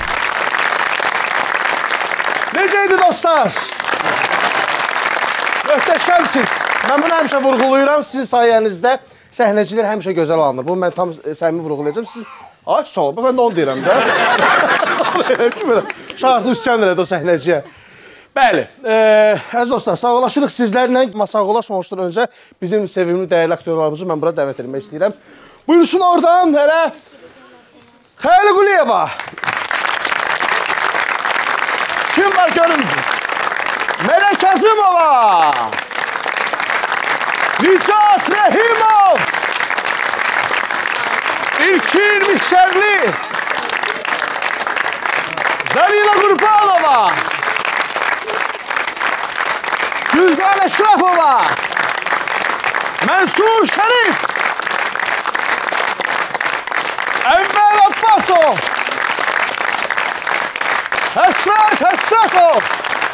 Necəydi dostlar? Möhtəşəmsiniz. Mən bunu həmişə vurğulayıram sizin sayənizdə. Səhnəcilər həmişə gözəl alınır. Bunu mən tam səmimi vurğulayacağım. Siz... Ay, sağ olun. Mən də onu deyirəm də. Şartı üstçən elədi o səhnəciyə. Bəli, e, əziz dostlar, sağolaşırıq sizlərlə. Sağolaşmamışdan öncə bizim sevimli, dəyərli aktyorlarımızı mən bura dəvət etmək istəyirəm. Buyursun oradan hələ Xəyali Quliyeva. Kim var göründü? Mələk Kazımova. Nicat Rəhimov. İlkin Mişkərli. Zəlila Qurbanova. Güzdan Əşrafova. Mənsur Şərif. Əvvəl Abbasov. Həsrət Həsrətov.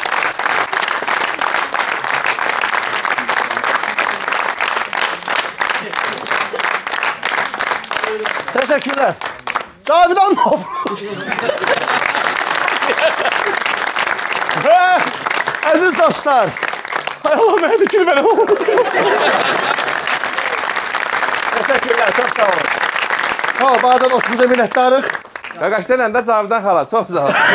Təşəkkürlər. Cavidan Novruz. Və əziz dostlar. Hay Allah, mənə də gül mənə oldu. Təşəkkürlər, çox sağ olun. Ha, bağdan otumuza minnətdarıq. Qaqaş denən də Cavidan xala, çox sağ olun.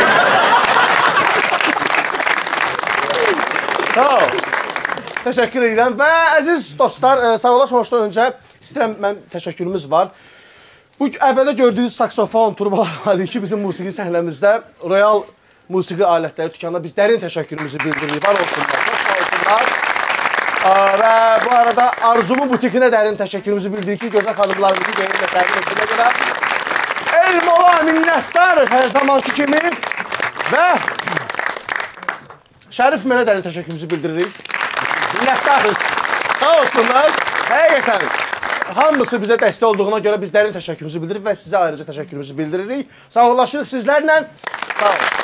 Sağ ol. Təşəkkür edirəm və əziz dostlar, sağolaşmamışdan öncə istəyirəm, mən təşəkkürümüz var. Bu əvvəldə gördüyünüz saksofon, turbalar var ki, bizim musiqi səhnəmizdə Royal musiqi alətləri dükanına biz dərin təşəkkürümüzü bildiririk. Var olsunlar, çox sağ olsunlar. Və bu arada Arzumu butikinə dərin təşəkkürümüzü bildiririk ki, gözəl xanımlarımızı yayınla təqdim etdiyinə görə. Elmola minnətdarıq hər zamanki kimi və Şərif mənə dərin təşəkkürümüzü bildiririk. Minnətdarıq. Sağ olsunlar. Həqiqətən. Hamısı bizə dəstək olduğuna görə biz dərin təşəkkürümüzü bildiririk və sizə ayrıca təşəkkürümüzü bildiririk. Sağollaşırıq sizlərlə. Sağ olun.